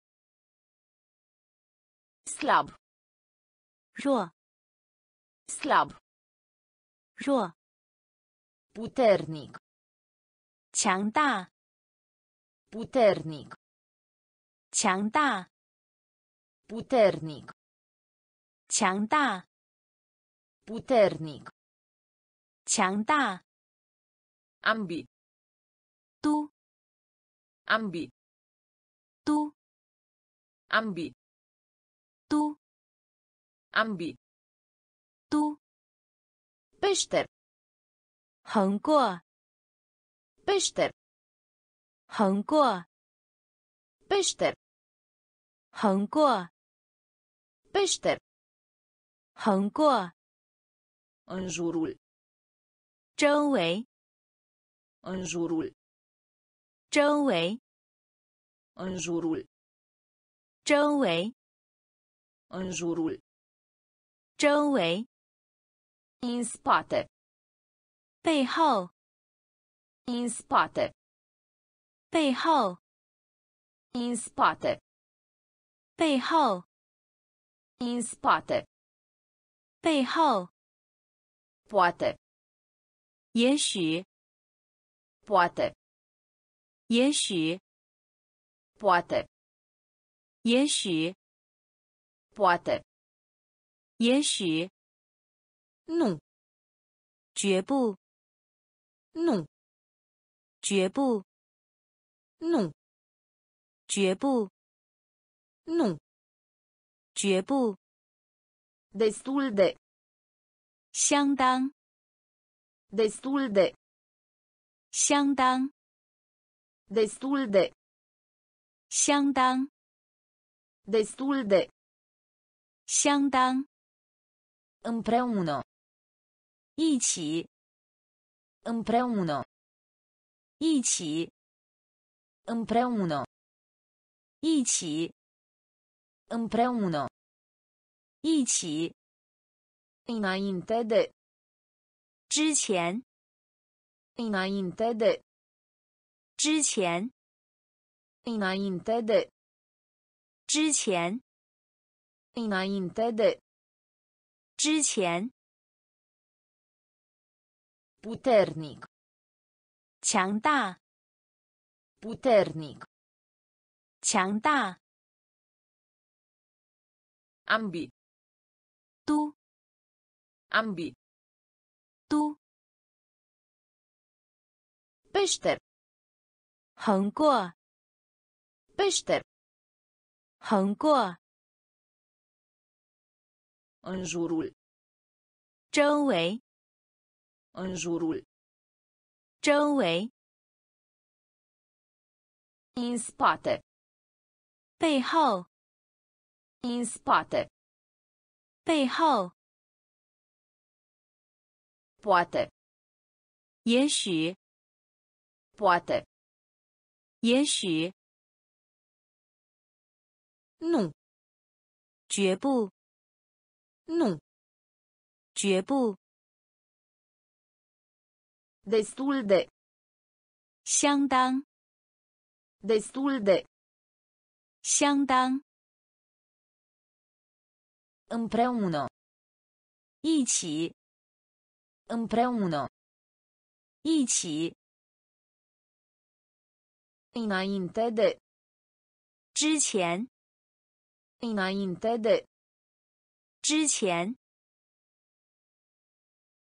Slab. 弱 Slab. 弱 Puternic. 强大 Puternic. 强大 Puternic. 强大 Puternic. 强大 Ambi. 都 Ambi. 都 Ambi. 都 Ambi. 都 Peșter. 横过 Peșter. 横过 Peșter. 横过 Peșter. 横过 În jurul. 周围 În jurul. 周围 În jurul. 周围 În jurul. 周围 În spate. 背后 În spate. 背后 În spate. 背后 În spate. 背后 Poate. 也许 Poate. 也许 Poate. 也许 Poate. 也许 Nu. 绝不 Nu. 绝不 Nu. 绝不 Nu. 绝不 Destul de. 相当 Destul de. 相当 Destul de. 相当 Destul de. 相当 Împreună. 一起 Împreună. 一起 Împreună. 一起 Împreună. 一起 Înainte de. 之前 Înainte de. 之前 Înainte de. 之前 Înainte de. 之前 Puternic. 强大 Puternic. 强大 Ambi. 都 Ambi. 都 Peșter. 横过 Peșter. 横过 În jurul. 周围 În jurul. 周围 În spate. 背后 În spate. 背后 Poate. 也许 Poate. 也许 Nu. 绝不 Nu. 绝不 Destul de. 相当 Destul de. 相当 Împreună. 一起 Împreună. 一起 Înainte de. 之前 Înainte de. 之前